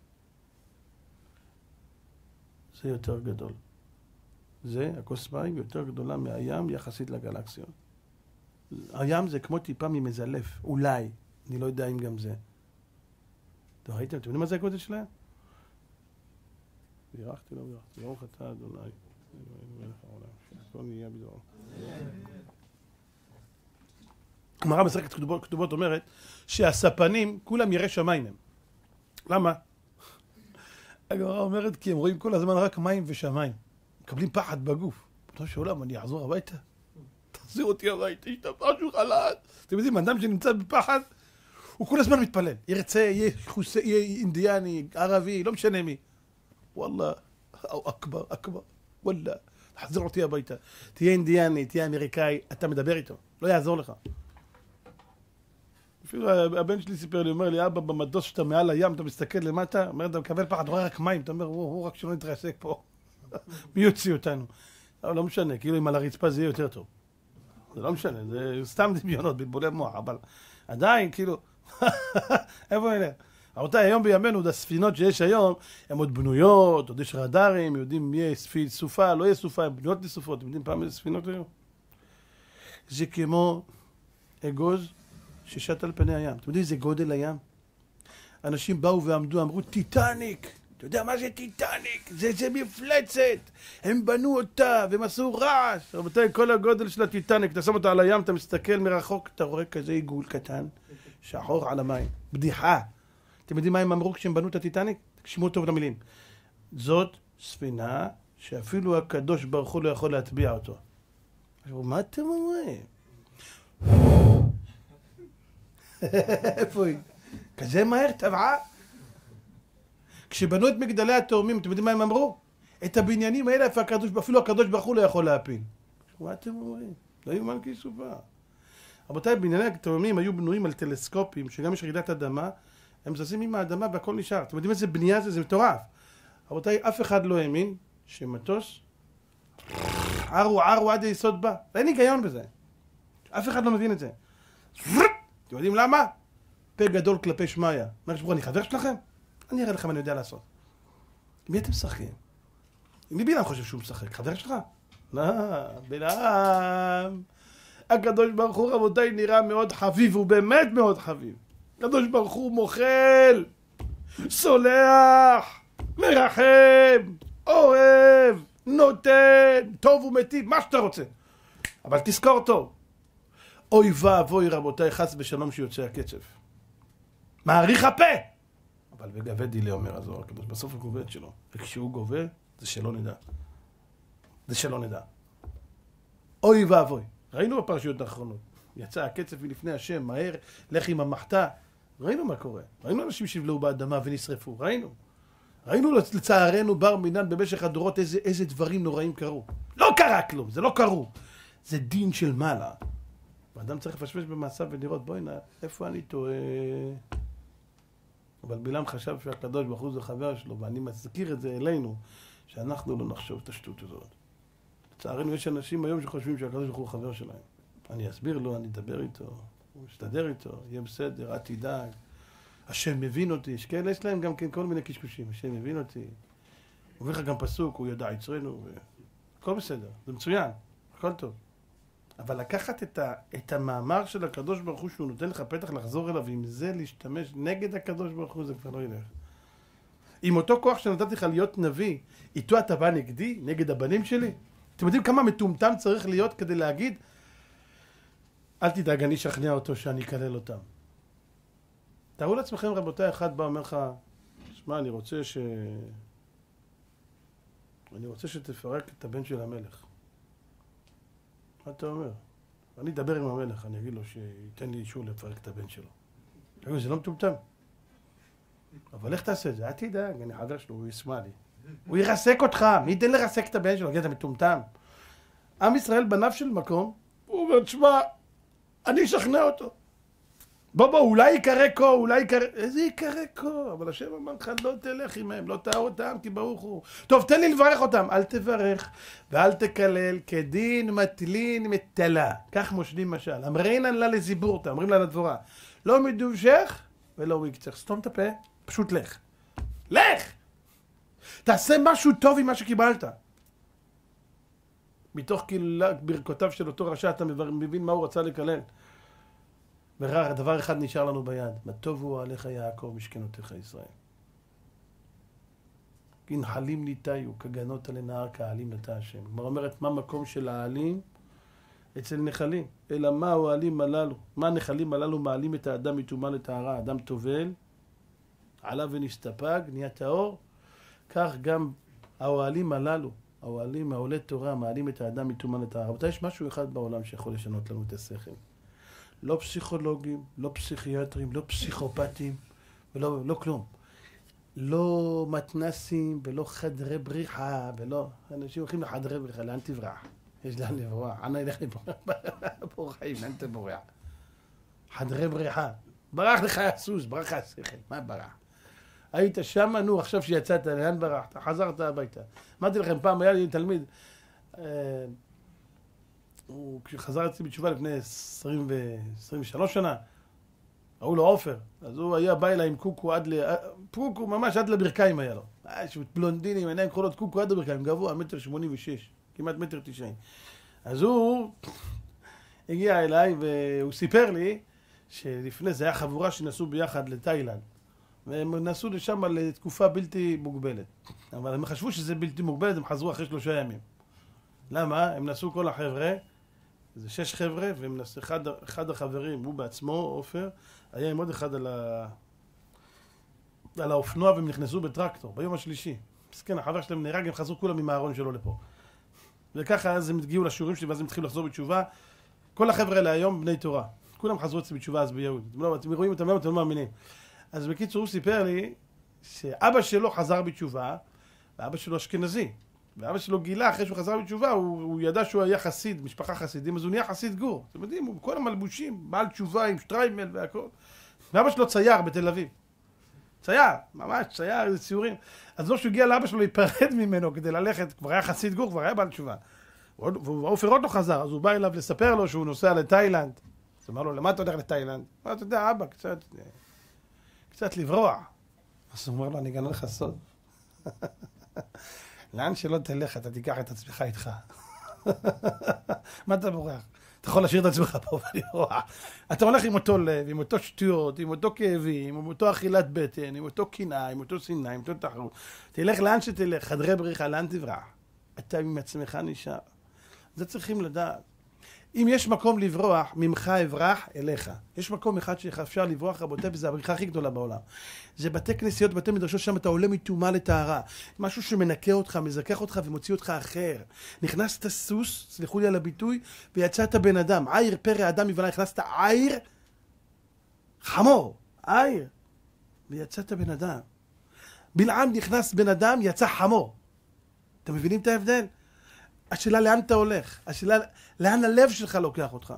זה יותר גדול. זה, הכוס מים, יותר גדולה מהים יחסית לגלקסיות. הים זה כמו טיפה ממזלף, אולי, אני לא יודע אם גם זה. אתם ראיתם, אתם יודעים מה זה הגודל שלהם? בירכתי, לא בירכתי, ברוך אתה אדוני, מלך העולם, שהכל נהיה בדברו. הגמרא במסכת כתובות אומרת שהספנים כולם יראי שמיים הם. למה? הגמרא אומרת כי הם רואים כל הזמן רק מים ושמיים. מקבלים פחד בגוף. אתה שואלם, אני אחזור הביתה? תחזיר אותי הביתה, יש משהו חלש. אתם יודעים, אדם שנמצא בפחד, הוא כל הזמן מתפלל. ירצה, יהיה אינדיאני, ערבי, לא משנה מי. וואלה, אכבר, אכבר, וואלה, תחזיר אותי הביתה. תהיה אינדיאני, תהיה אמריקאי, אתה מדבר איתו, לא יעזור לך. אפילו הבן שלי סיפר לי, אומר לי, אבא, במטוס שאתה מעל הים, אתה מסתכל למטה, אומר, אתה מקבל פחד, רואה רק מים, אתה אומר, הוא רק שלא נתרסק פה. מי יוציא אותנו? אבל לא משנה, כאילו אם על הרצפה זה יהיה יותר טוב. זה לא משנה, זה סתם דמיונות, בלבולי מוח, אבל עדיין, כאילו, איפה אלה? רבותיי, היום בימינו, הספינות שיש היום, הן עוד בנויות, עוד יש רדארים, יודעים מי יהיה סופה, לא יהיה סופה, הן בנויות לסופות, אתם יודעים פעם איזה ספינות היום? זה כמו אגוז ששט על פני הים. אתם יודעים איזה גודל הים? אנשים באו ועמדו, אמרו, טיטניק. אתה יודע מה זה טיטניק? זה מפלצת. הם בנו אותה, והם עשו רעש. רבותיי, כל הגודל של הטיטניק, אתה שם אותה על הים, אתה מסתכל מרחוק, אתה רואה כזה עיגול קטן, שחור על המים. בדיחה. אתם יודעים מה הם אמרו כשהם בנו את הטיטניק? תקשיבו טוב את המילים. זאת ספינה שאפילו הקדוש ברוך הוא לא יכול להטביע אותו. מה אתם אומרים? איפה היא? כזה מהר טבעה? כשבנו את מגדלי התאומים, אתם יודעים מה הם אמרו? את הבניינים האלה, אפילו הקדוש ברוך הוא לא יכול להפיל. מה אתם אומרים? לא יאומן כי יסופר. רבותיי, בנייני התאומים היו בנויים על טלסקופים, שגם יש רעידת אדמה, הם זזים עם האדמה והכל נשאר. אתם יודעים איזה בנייה זה? זה מטורף. רבותיי, אף אחד לא האמין שמטוס ערו עד היסוד בא. אין היגיון בזה. אף אחד לא מבין את זה. אתם יודעים למה? פה גדול כלפי שמיה. אומר שברוך, אני חבר שלכם? אני אראה לכם, אני יודע לעשות. עם מי אתם משחקים? עם מי בלעם חושב שהוא משחק? חבר שלך? לא, בלעם. הקדוש ברוך הוא, רבותיי, נראה מאוד חביב, הוא באמת מאוד חביב. הקדוש ברוך הוא מוחל, סולח, מרחם, אוהב, נותן, טוב ומטיב, מה שאתה רוצה. אבל תזכור טוב. אוי ואבוי רבותיי, חס בשלום שיוצא הקצף. מעריך הפה! אבל וגבה דילה אומר הזוהר הקדוש, בסוף הוא גובה את שלו. וכשהוא גובה, זה שלא נדע. זה שלא נדע. אוי ואבוי. ראינו בפרשיות האחרונות. יצא הקצף מלפני השם, מהר, לך עם המחתה. ראינו מה קורה. ראינו אנשים שבלעו באדמה ונשרפו. ראינו לצערנו בר מינן במשך הדורות איזה דברים נוראים קרו. לא קרה כלום, זה לא קרו. זה דין של מעלה. ואדם צריך לפשפש במעשיו ולראות, בואי נע, איפה אני טועה? אבל בלעם חשב שהקדוש ברוך הוא זה חבר שלו, ואני מזכיר את זה אלינו, שאנחנו לא נחשוב את השטות הזאת. לצערנו יש אנשים היום שחושבים שהקדוש ברוך הוא חבר שלהם. אני אסביר לו, אני אדבר איתו, הוא יסתדר איתו, יהיה בסדר, אל תדאג. השם מבין אותי. יש כאלה, יש להם גם כן כל מיני קשקושים. השם מבין אותי. הוא אומר לך גם פסוק, הוא ידע יצרנו. הכל בסדר, זה מצוין, הכל טוב. אבל לקחת את המאמר של הקדוש ברוך הוא שהוא נותן לך פתח לחזור אליו, ועם זה להשתמש נגד הקדוש ברוך הוא, זה כבר לא ילך. עם אותו כוח שנתתי לך להיות נביא, איתו אתה בא נגדי, נגד הבנים שלי? אתם יודעים כמה מטומטם צריך להיות כדי להגיד, אל תדאג, אני אשכנע אותו שאני אקלל אותם. תארו לעצמכם רבותיי, אחד בא אומר לך, שמע, אני רוצה שתפרק את הבן של המלך. מה אתה אומר? אני אדבר עם המלך, אני אגיד לו שייתן לי אישור לפרק את הבן שלו. תגיד, זה לא מטומטם. אבל איך תעשה את זה? אל תדאג, אני חבר שלו, הוא ישמע לי. הוא ירסק אותך, מי ייתן לרסק את הבן שלו? אתה מטומטם. עם ישראל בניו של מקום, הוא אומר, תשמע, אני אשכנע אותו. בוא, אולי יקרא כה, אולי יקרא... איזה יקרא כה? אבל השם אמר לך, לא תלך עמהם, לא תאר אותם, כי ברוך הוא. טוב, תן לי לברך אותם. אל תברך ואל תקלל, כדין מטלין מטלה. כך מושלים משל. אמרינן לה לזיבורתא, אומרים לה לדבורה. לא מדובשך ולא מקצך. סתום את הפה, פשוט לך. לך! תעשה משהו טוב עם מה שקיבלת. מתוך ברכותיו של אותו רשע, אתה מבין מה הוא רצה לקלל. דבר אחד נשאר לנו ביד, מה טובו עליך יעקב משכנותיך ישראל. כי נחלים ניתאיו, כגנות עלי נהר כעלים נטע השם. כלומר אומרת, מה מקום של העלים אצל נחלים? אלא מה העלים הללו? מה הנחלים הללו מעלים את האדם מטומאה לטהרה? האדם טובל, עליו ונסתפק, נהיה טהור. כך גם האוהלים הללו, האוהלים, העולי תורה, מעלים את האדם מטומאה לטהרה. אבל יש משהו אחד בעולם שיכול לשנות לנו את השכל. לא פסיכולוגים, לא פסיכיאטרים, לא פסיכופטים, ולא כלום. לא מתנסים ולא חדרי בריחה, ולא... אנשים הולכים לחדרי בריחה, לאן תברח? יש לאן לברוח. אנא ילך לברוח חיים, לאן תברח? חדרי בריחה. ברח לך הסוס, ברח לך השכל. מה ברח? היית שם, נו, עכשיו שיצאת, לאן ברחת? חזרת הביתה. אמרתי לכם, פעם היה לי תלמיד, כשחזר אצלי בתשובה לפני 23 שנה, ראו לו עופר, אז הוא היה בא אליי עם קוקו קוקו ממש עד לברכיים היה לו. בלונדיני עם עיניים כחולות, קוקו עד לברכיים, גבוה, 1.86 מטר, כמעט 1.90 מטר. אז הוא הגיע אליי והוא סיפר לי שלפני זה היה חבורה שנסעו ביחד לתאילנד. והם נסעו לשם לתקופה בלתי מוגבלת. אבל הם חשבו שזה בלתי מוגבלת, הם חזרו אחרי 3 ימים. למה? הם נסעו כל החבר'ה, זה 6 חבר'ה, והם נסעו, אחד החברים, הוא בעצמו, עופר, היה עם עוד אחד על האופנוע, והם נכנסו בטרקטור, ביום השלישי. מסכן, החבר שלהם נהרג, הם חזרו כולם עם הארון שלו לפה. וככה אז הם הגיעו לשיעורים שלי, ואז הם התחילו לחזור בתשובה. כל החבר'ה האלה היום בני תורה. כולם חזרו אצלי בתשובה אז ביהוד. אתם רואים אותם, אתם לא מאמינים. אז בקיצור הוא סיפר לי שאבא שלו חזר בתשובה, ואבא שלו אשכנזי. ואבא שלו גילה אחרי שהוא חזר בתשובה, הוא ידע שהוא היה חסיד, משפחה חסידים, אז הוא נהיה חסיד גור. אתם יודעים, הוא כל המלבושים, בעל תשובה עם שטריימל והכל. ואבא שלו צייר בתל אביב. צייר, ממש, צייר, איזה ציורים. אז לא שהוא הגיע לאבא שלו להיפרד ממנו כדי ללכת, כבר היה חסיד גור, כבר היה בעל תשובה. ועופר עוד לא חזר, אז הוא בא אליו לספר לו שהוא נוסע לתאילנד. אז הוא אמר לו, למה אתה הולך לתאילנד? הוא אמר, אתה יודע, אבא, קצת לברוח. אז הוא אומר לו, אני אגלה לך סוד. לאן שלא תלך, אתה תיקח את עצמך איתך. מה אתה בורח? אתה יכול להשאיר את עצמך פה ולברוח. אתה הולך עם אותו לב, עם אותו שטויות, עם אותו כאבים, עם אותו אכילת בטן, עם אותו קנאה, עם אותו שנאה, עם אותו תחרות. תלך לאן שתלך, חדרי בריחה, לאן תברח? אתה עם עצמך נשאר. זה צריכים לדעת. אם יש מקום לברוח, ממך אברח אליך. יש מקום אחד שאפשר לברוח, רבותיי, וזה הבריחה הכי גדולה בעולם. זה בתי כנסיות, בתי מדרשות, שם אתה עולה מטומאה לטהרה. משהו שמנקה אותך, מזכך אותך ומוציא אותך אחר. נכנסת סוס, סליחו לי על הביטוי, ויצאת בן אדם. עיר פרא אדם מבנה, נכנסת עיר, חמור, עיר. ויצאת בן אדם. בלעם נכנס בן אדם, יצא חמור. אתם מבינים את ההבדל? השאלה לאן אתה הולך, השאלה לאן הלב שלך לוקח אותך.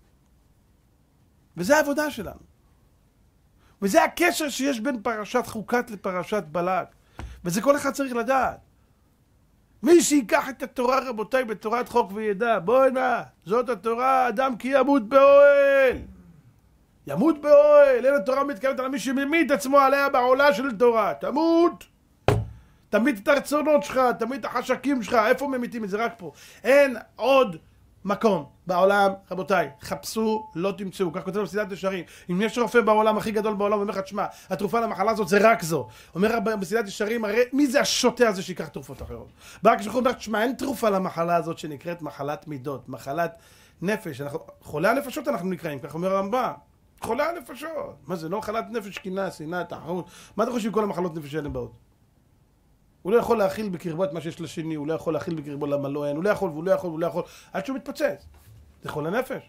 וזה העבודה שלנו. וזה הקשר שיש בין פרשת חוקת לפרשת בלק. וזה כל אחד צריך לדעת. מי שיקח את התורה, רבותיי, בתורת חוק וידע, בואי נא, זאת התורה, אדם כי ימות באוהל. ימות באוהל, אין התורה מתקיימת על מי שממית עצמו עליה בעולה של תורה. תמות! תמית את הרצונות שלך, תמית את החשקים שלך. איפה ממיתים את זה? רק פה. אין עוד מקום בעולם, רבותיי. חפשו, לא תמצאו. כך כותב במסילת ישרים. אם יש רופא בעולם הכי גדול בעולם, אומר לך, תשמע, התרופה למחלה הזאת זה רק זו. אומר במסילת ישרים, הרי מי זה השוטה הזה שיקח תרופות אחרות? רק כשאנחנו אומרים, תשמע, אין תרופה למחלה הזאת שנקראת מחלת מידות, מחלת נפש. חולי הנפשות אנחנו נקראים, כך אומר הרמב"ם. חולי הנפשות. מה זה? לא מחלת נפש, קנאה, שנאה, תחרות. מה אתה חושב כל המחלות נפש האלה באות? הוא לא יכול להכיל בקרבו את מה שיש לשני, הוא לא יכול להכיל בקרבו למה לא אין, הוא לא יכול והוא לא יכול והוא לא יכול, עד שהוא מתפוצץ. זה חולה נפש.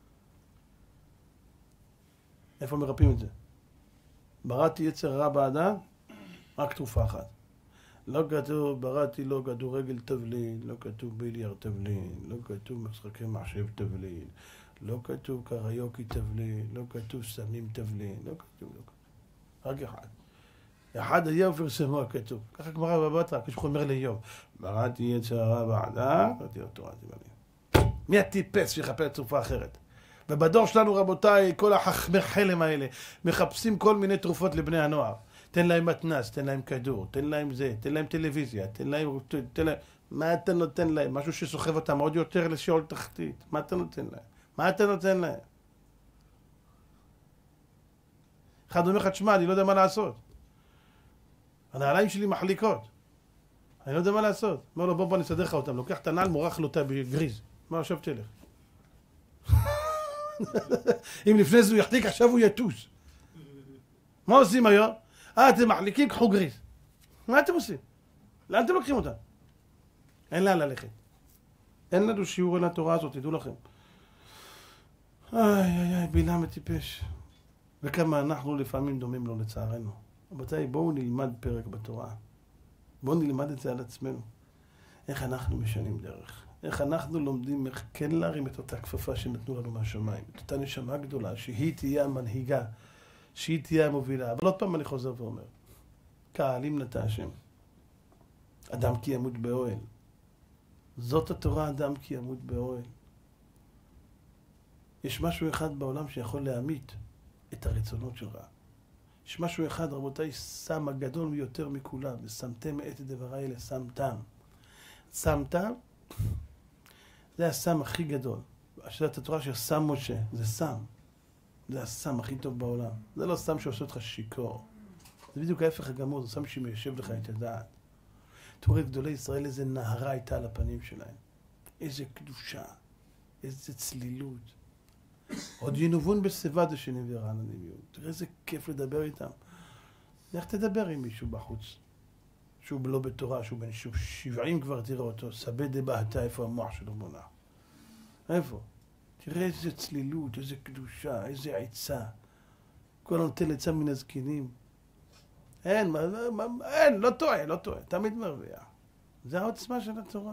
איפה מרפאים את זה? בראתי יצר רע באדם, רק תרופה אחת. לא כתוב, בראתי לא כדורגל תבלין, לא כתוב ביליארד תבלין, לא כתוב משחקי מחשב תבלין, לא כתוב קריוקי תבלין, לא כתוב סמים תבלין, לא כתוב, רק אחד. אחד איוב פרסמו הכתוב. ככה גמרא בבא בתרא, כשהוא אומר לאיוב, בראתי יצר רע באדם, בראתי לו תורה תבלין. מי הטיפס שיחפש תרופה אחרת? ובדור שלנו, רבותיי, כל החכמי חלם האלה מחפשים כל מיני תרופות לבני הנוער. תן להם מתנס, תן להם כדור, תן להם זה, תן להם טלוויזיה, תן להם... מה אתה נותן להם? משהו שסוחב אותם עוד יותר לשאול תחתית. מה אתה נותן להם? מה אתה נותן להם? אחד אומר לך, תשמע, אני לא יודע מה לעשות. הנעליים שלי מחליקות. אני לא יודע מה לעשות. אומר לו, בוא נסדר לך אותם. לוקח את הנעל, מורח לו אותה בגריז. מה עכשיו תלך? אם לפני זה הוא יחליק, עכשיו הוא יטוס. מה עושים היום? אתם מחליקים, קחו גריז. מה אתם עושים? לאן אתם לוקחים אותם? אין לאן ללכת. אין לנו שיעור על התורה הזאת, תדעו לכם. איי, בלעם וטיפש. וכמה אנחנו לפעמים דומים לו לצערנו. רבותיי, בואו נלמד פרק בתורה. בואו נלמד את זה על עצמנו. איך אנחנו משנים דרך. איך אנחנו לומדים איך כן להרים את אותה כפפה שנתנו לנו מהשמיים. את אותה נשמה גדולה, שהיא תהיה המנהיגה, שהיא תהיה המובילה. אבל עוד פעם אני חוזר ואומר, קהלים נטע השם. אדם כי ימות באוהל. זאת התורה, אדם כי ימות באוהל. יש משהו אחד בעולם שיכול להמית את הרצונות שלך. יש משהו אחד, רבותיי, סם הגדול יותר מכולם, ושמתם את דבריי אלה, שמתם. שמתם, זה הסם הכי גדול. השאלת התורה של סם משה, זה סם. זה הסם הכי טוב בעולם. זה לא סם שעושה אותך שיקור. זה בדיוק ההפך הגמור, זה סם שמיישב לך את הדעת. תראו את גדולי ישראל, איזה נהרה הייתה על הפנים שלהם. איזה קדושה, איזה צלילות. עוד ינובון בשיבה זה שנברא הנביאות. תראה איזה כיף לדבר איתם. איך תדבר עם מישהו בחוץ? שהוא לא בתורה, שהוא בן 70 כבר, תראה אותו, סבא דבהתה, איפה המוח שלו מונח? איפה? תראה איזה צלילות, איזה קדושה, איזה עצה. כל נוטל עצה מן הזקנים. אין, לא טועה, תמיד מרוויח. זה העוצמה של התורה.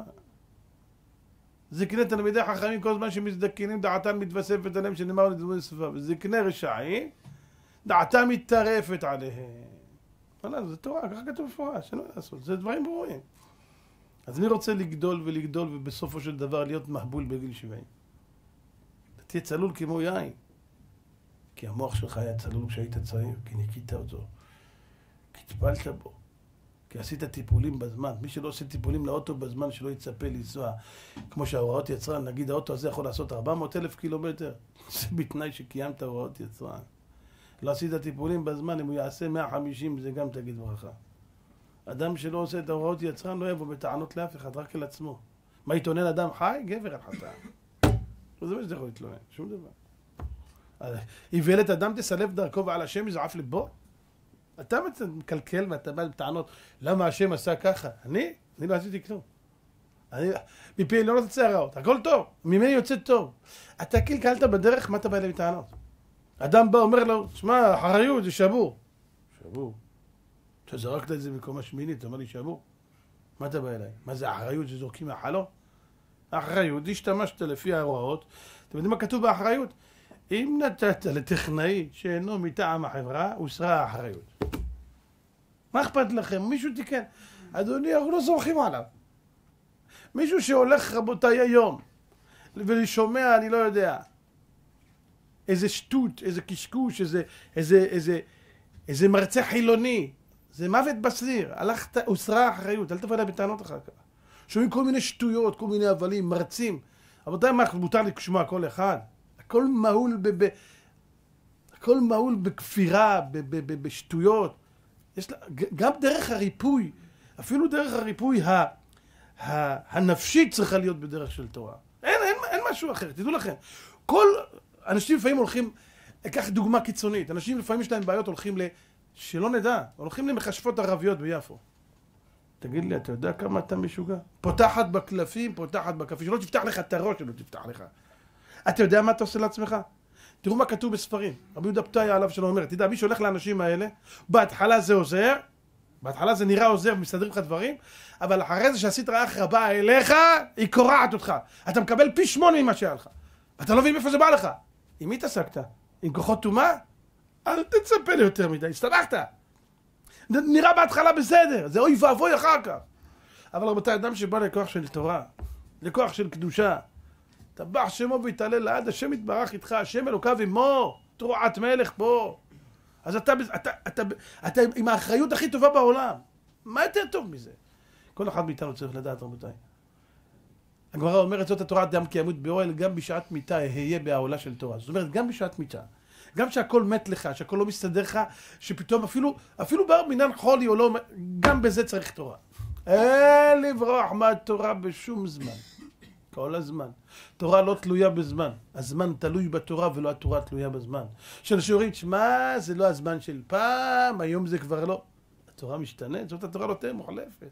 זקני תלמידי חכמים כל זמן שמזדקנים, דעתם מתווספת עליהם, שנאמר לדמות שפה. וזקני רשעים, דעתם מתטרפת עליהם. זה תורה, ככה כתוב מפורש, אין מה לעשות, זה דברים ברורים. אז מי רוצה לגדול ולגדול ובסופו של דבר להיות מחבול בגיל 70? תהיה צלול כמו יין. כי המוח שלך היה צלול כשהיית צעיר, כי ניקית אותו. כי טיפלת בו. כי עשית טיפולים בזמן. מי שלא עושה טיפולים לאוטו בזמן שלא יצפה לנסוע. כמו שההוראות יצרן, נגיד האוטו הזה יכול לעשות 400,000 קילומטר. זה בתנאי שקיימת הוראות יצרן. לא עשית טיפולים בזמן, אם הוא יעשה 150, זה גם תגיד ברכה. אדם שלא עושה את ההוראות יצרן לא יבוא בטענות לאף אחד, רק אל עצמו. מה יתעונן אדם חי? גבר על חטא. זה מה שזה יכול להתלונן, שום דבר. איוולת אדם תסלב דרכו ועל השם יזעף לבו. אתה מקלקל ואתה בא בטענות, למה השם עשה ככה? אני לא עשיתי כלום. מפי לא תצא הרעות, הכל טוב, ממני יוצא טוב. אתה קלקלת בדרך, מה אתה בא אליי בטענות? אדם בא אומר לו, שמע, אחריות זה שבור. שבור? אתה זרקת את זה במקום השמיני, אתה אומר לי שבור? מה אתה בא אליי? מה זה אחריות שזורקים מהחלום? אחריות, השתמשת לפי ההוראות. אתם יודעים מה כתוב באחריות? אם נתת לטכנאי שאינו מטעם החברה, הוסרה האחריות. מה אכפת לכם? מישהו תיקן. אדוני, אנחנו לא זורקים עליו. מישהו שהולך רבותיי היום, ולשומע, אני לא יודע. איזה שטות, איזה קשקוש, איזה מרצה חילוני. זה מוות בסיר. הלכת, הוסרה האחריות, אל תבוא אליי בטענות אחר כך. שומעים כל מיני שטויות, כל מיני הבלים, מרצים. אבל אתה יודע מה, מותר לשמוע כל אחד. הכל מהול בכפירה, בשטויות. יש לה, גם דרך הריפוי, אפילו דרך הריפוי הנפשית צריכה להיות בדרך של תורה. אין משהו אחר, תדעו לכם. כל אנשים לפעמים הולכים, אקח דוגמה קיצונית, אנשים לפעמים יש להם בעיות, הולכים שלא נדע, הולכים למכשפות ערביות ביפו. תגיד לי, אתה יודע כמה אתה משוגע? פותחת בקלפים, פותחת בקפים, שלא תפתח לך את הראש, שלא תפתח לך. אתה יודע מה אתה עושה לעצמך? תראו מה כתוב בספרים. רבי יהודה פתאיה עליו שלא אומר, תדע, מי שהולך לאנשים האלה, בהתחלה זה עוזר, בהתחלה זה נראה עוזר, מסתדרים לך דברים, אבל אחרי זה שעשית רעה רבה אליך, היא קורעת אותך. אתה מקבל פי 8 ממה שהיה לך. אתה לא מבין איפה זה בא לך. עם מי תעסקת? עם כוחות טומאה? אל תצפה לי יותר מדי, הסתבכת. נראה בהתחלה בסדר, זה אוי ואבוי אחר כך. אבל רבותיי, אדם שבא לכוח של תורה, לכוח של קדושה, טבח שמו ויתעלל לעד, השם יתברך איתך, השם אלוקיו עמו, תרועת מלך פה. אז אתה עם האחריות הכי טובה בעולם. מה יותר טוב מזה? כל אחד מאיתנו צריך לדעת, רבותיי. הגמרא אומרת, זאת התורה אדם כי ימות באוהל, גם בשעת מיתה אהיה בעולה של תורה. זאת אומרת, גם בשעת מיתה. גם שהכל מת לך, שהכל לא מסתדר לך, שפתאום אפילו בר מינן חולי או לא, גם בזה צריך תורה. אין לברוח מהתורה בשום זמן. כל הזמן. תורה לא תלויה בזמן. הזמן תלוי בתורה ולא התורה תלויה בזמן. שאנשים אומרים, שמע, זה לא הזמן של פעם, היום זה כבר לא. התורה משתנית, זאת התורה לא תהיה מוחלפת.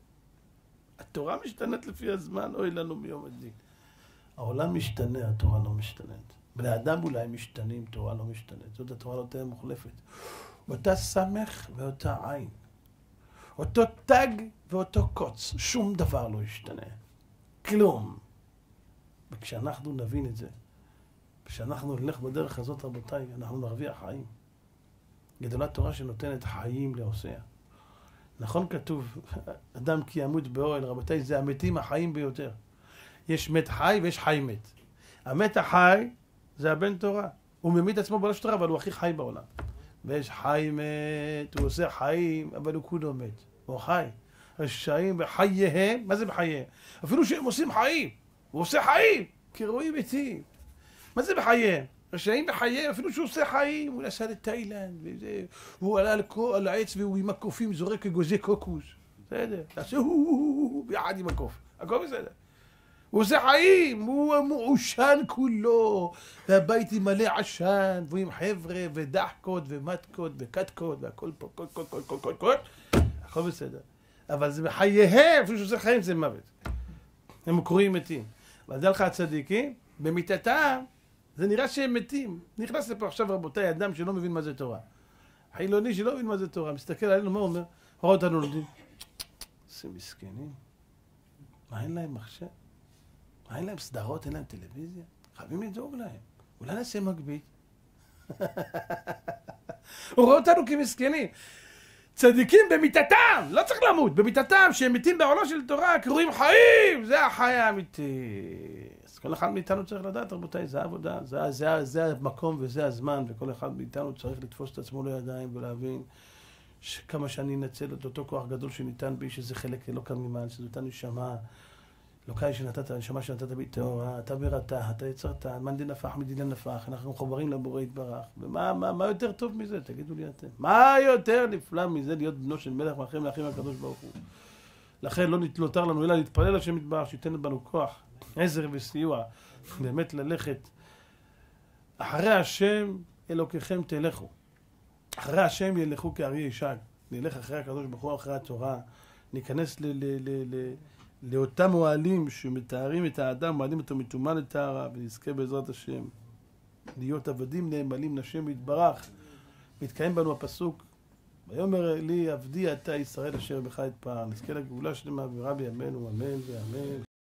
התורה משתנית לפי הזמן, אוי לנו מיום הדין. העולם משתנה, התורה לא משתנית. בני אדם אולי משתנים, תורה לא משתנית. זאת התורה לא תהיה מוחלפת. אותה סמך ואותה עין. אותו תג ואותו קוץ. שום דבר לא ישתנה. כלום. וכשאנחנו נבין את זה, כשאנחנו נלך בדרך הזאת, רבותיי, אנחנו נרוויח חיים. גדולה תורה שנותנת חיים לעושיה. נכון כתוב, אדם כי ימות באוהל, רבותיי, זה המתים החיים ביותר. יש מת חי ויש חי מת. המת החי זה הבן תורה. הוא ממית עצמו בעולה של תורה, אבל הוא הכי חי בעולם. ויש חי מת, הוא עושה חיים, אבל הוא כולו מת. הוא חי. רשעים בחייהם, מה זה בחייהם? אפילו שהם עושים חיים. הוא עושה חיים, כי רואים מתים. מה זה בחייהם? רשעים בחייהם, אפילו שהוא עושה חיים, הוא נסע לתאילנד, והוא עלה על העץ והוא עם הקופים זורק אגוזי קוקוס. בסדר, תעשה ביחד עם הקוף. הכל בסדר. הוא עושה חיים, הוא מעושן כולו, והבית עם מלא עשן, והוא עם חבר'ה ודחקות ומתקות וקטקות, והכל פה, כל, הכל בסדר. אבל זה בחייהם, אפילו שהוא עושה חיים זה מוות. הם קרויים מתים. ועד לך הצדיקים, במיטתם, זה נראה שהם מתים. נכנס לפה עכשיו רבותיי, אדם שלא מבין מה זה תורה. חילוני שלא מבין מה זה תורה, מסתכל עלינו, מה הוא אומר? רואה אותנו לומדים. זה מסכנים. מה אין להם מחשב? מה אין להם סדרות, אין להם טלוויזיה? חייבים לדאוג להם. אולי נעשה מגבית. הוא רואה אותנו כמסכנים. צדיקים במיטתם, לא צריך למות, במיטתם, שהם מתים בעולה של תורה, קרויים חיים, זה החי האמיתי. אז כל אחד מאיתנו צריך לדעת, רבותיי, זה העבודה, זה המקום וזה הזמן, וכל אחד מאיתנו צריך לתפוס את עצמו לידיים ולהבין שכמה שאני אנצל את אותו כוח גדול שניתן בי, שזה חלק אלוקא ממעל, שזה אותה נשמה, אלוקאי שנתת, נשמה שנתת בי טהורה, אתה ברתה, אתה יצרת, מאן דנפח מדין נפח, אנחנו מחוברים לבורא יתברך. ומה יותר טוב מזה? תגידו לי אתם. מה יותר נפלא מזה להיות בנו של מלך מלכים לאחים הקדוש ברוך הוא? לכן לא נותר לנו אלא להתפלל השם יתברך, שייתן בנו כוח, עזר וסיוע, באמת ללכת. אחרי השם אלוקיכם תלכו. אחרי השם ילכו כאריה ישג. נלך אחרי הקדוש ברוך הוא, אחרי התורה, ניכנס לאותם אוהלים שמתארים את האדם, מעלים אותו מטומאה לטהרה, ונזכה בעזרת השם להיות עבדים נאמנים לשם יתברך. מתקיים בנו הפסוק, ויאמר לי עבדי אתה ישראל אשר בך אתפאר. נזכה לגאולה שלמה ורבי ימינו אמן ואמן.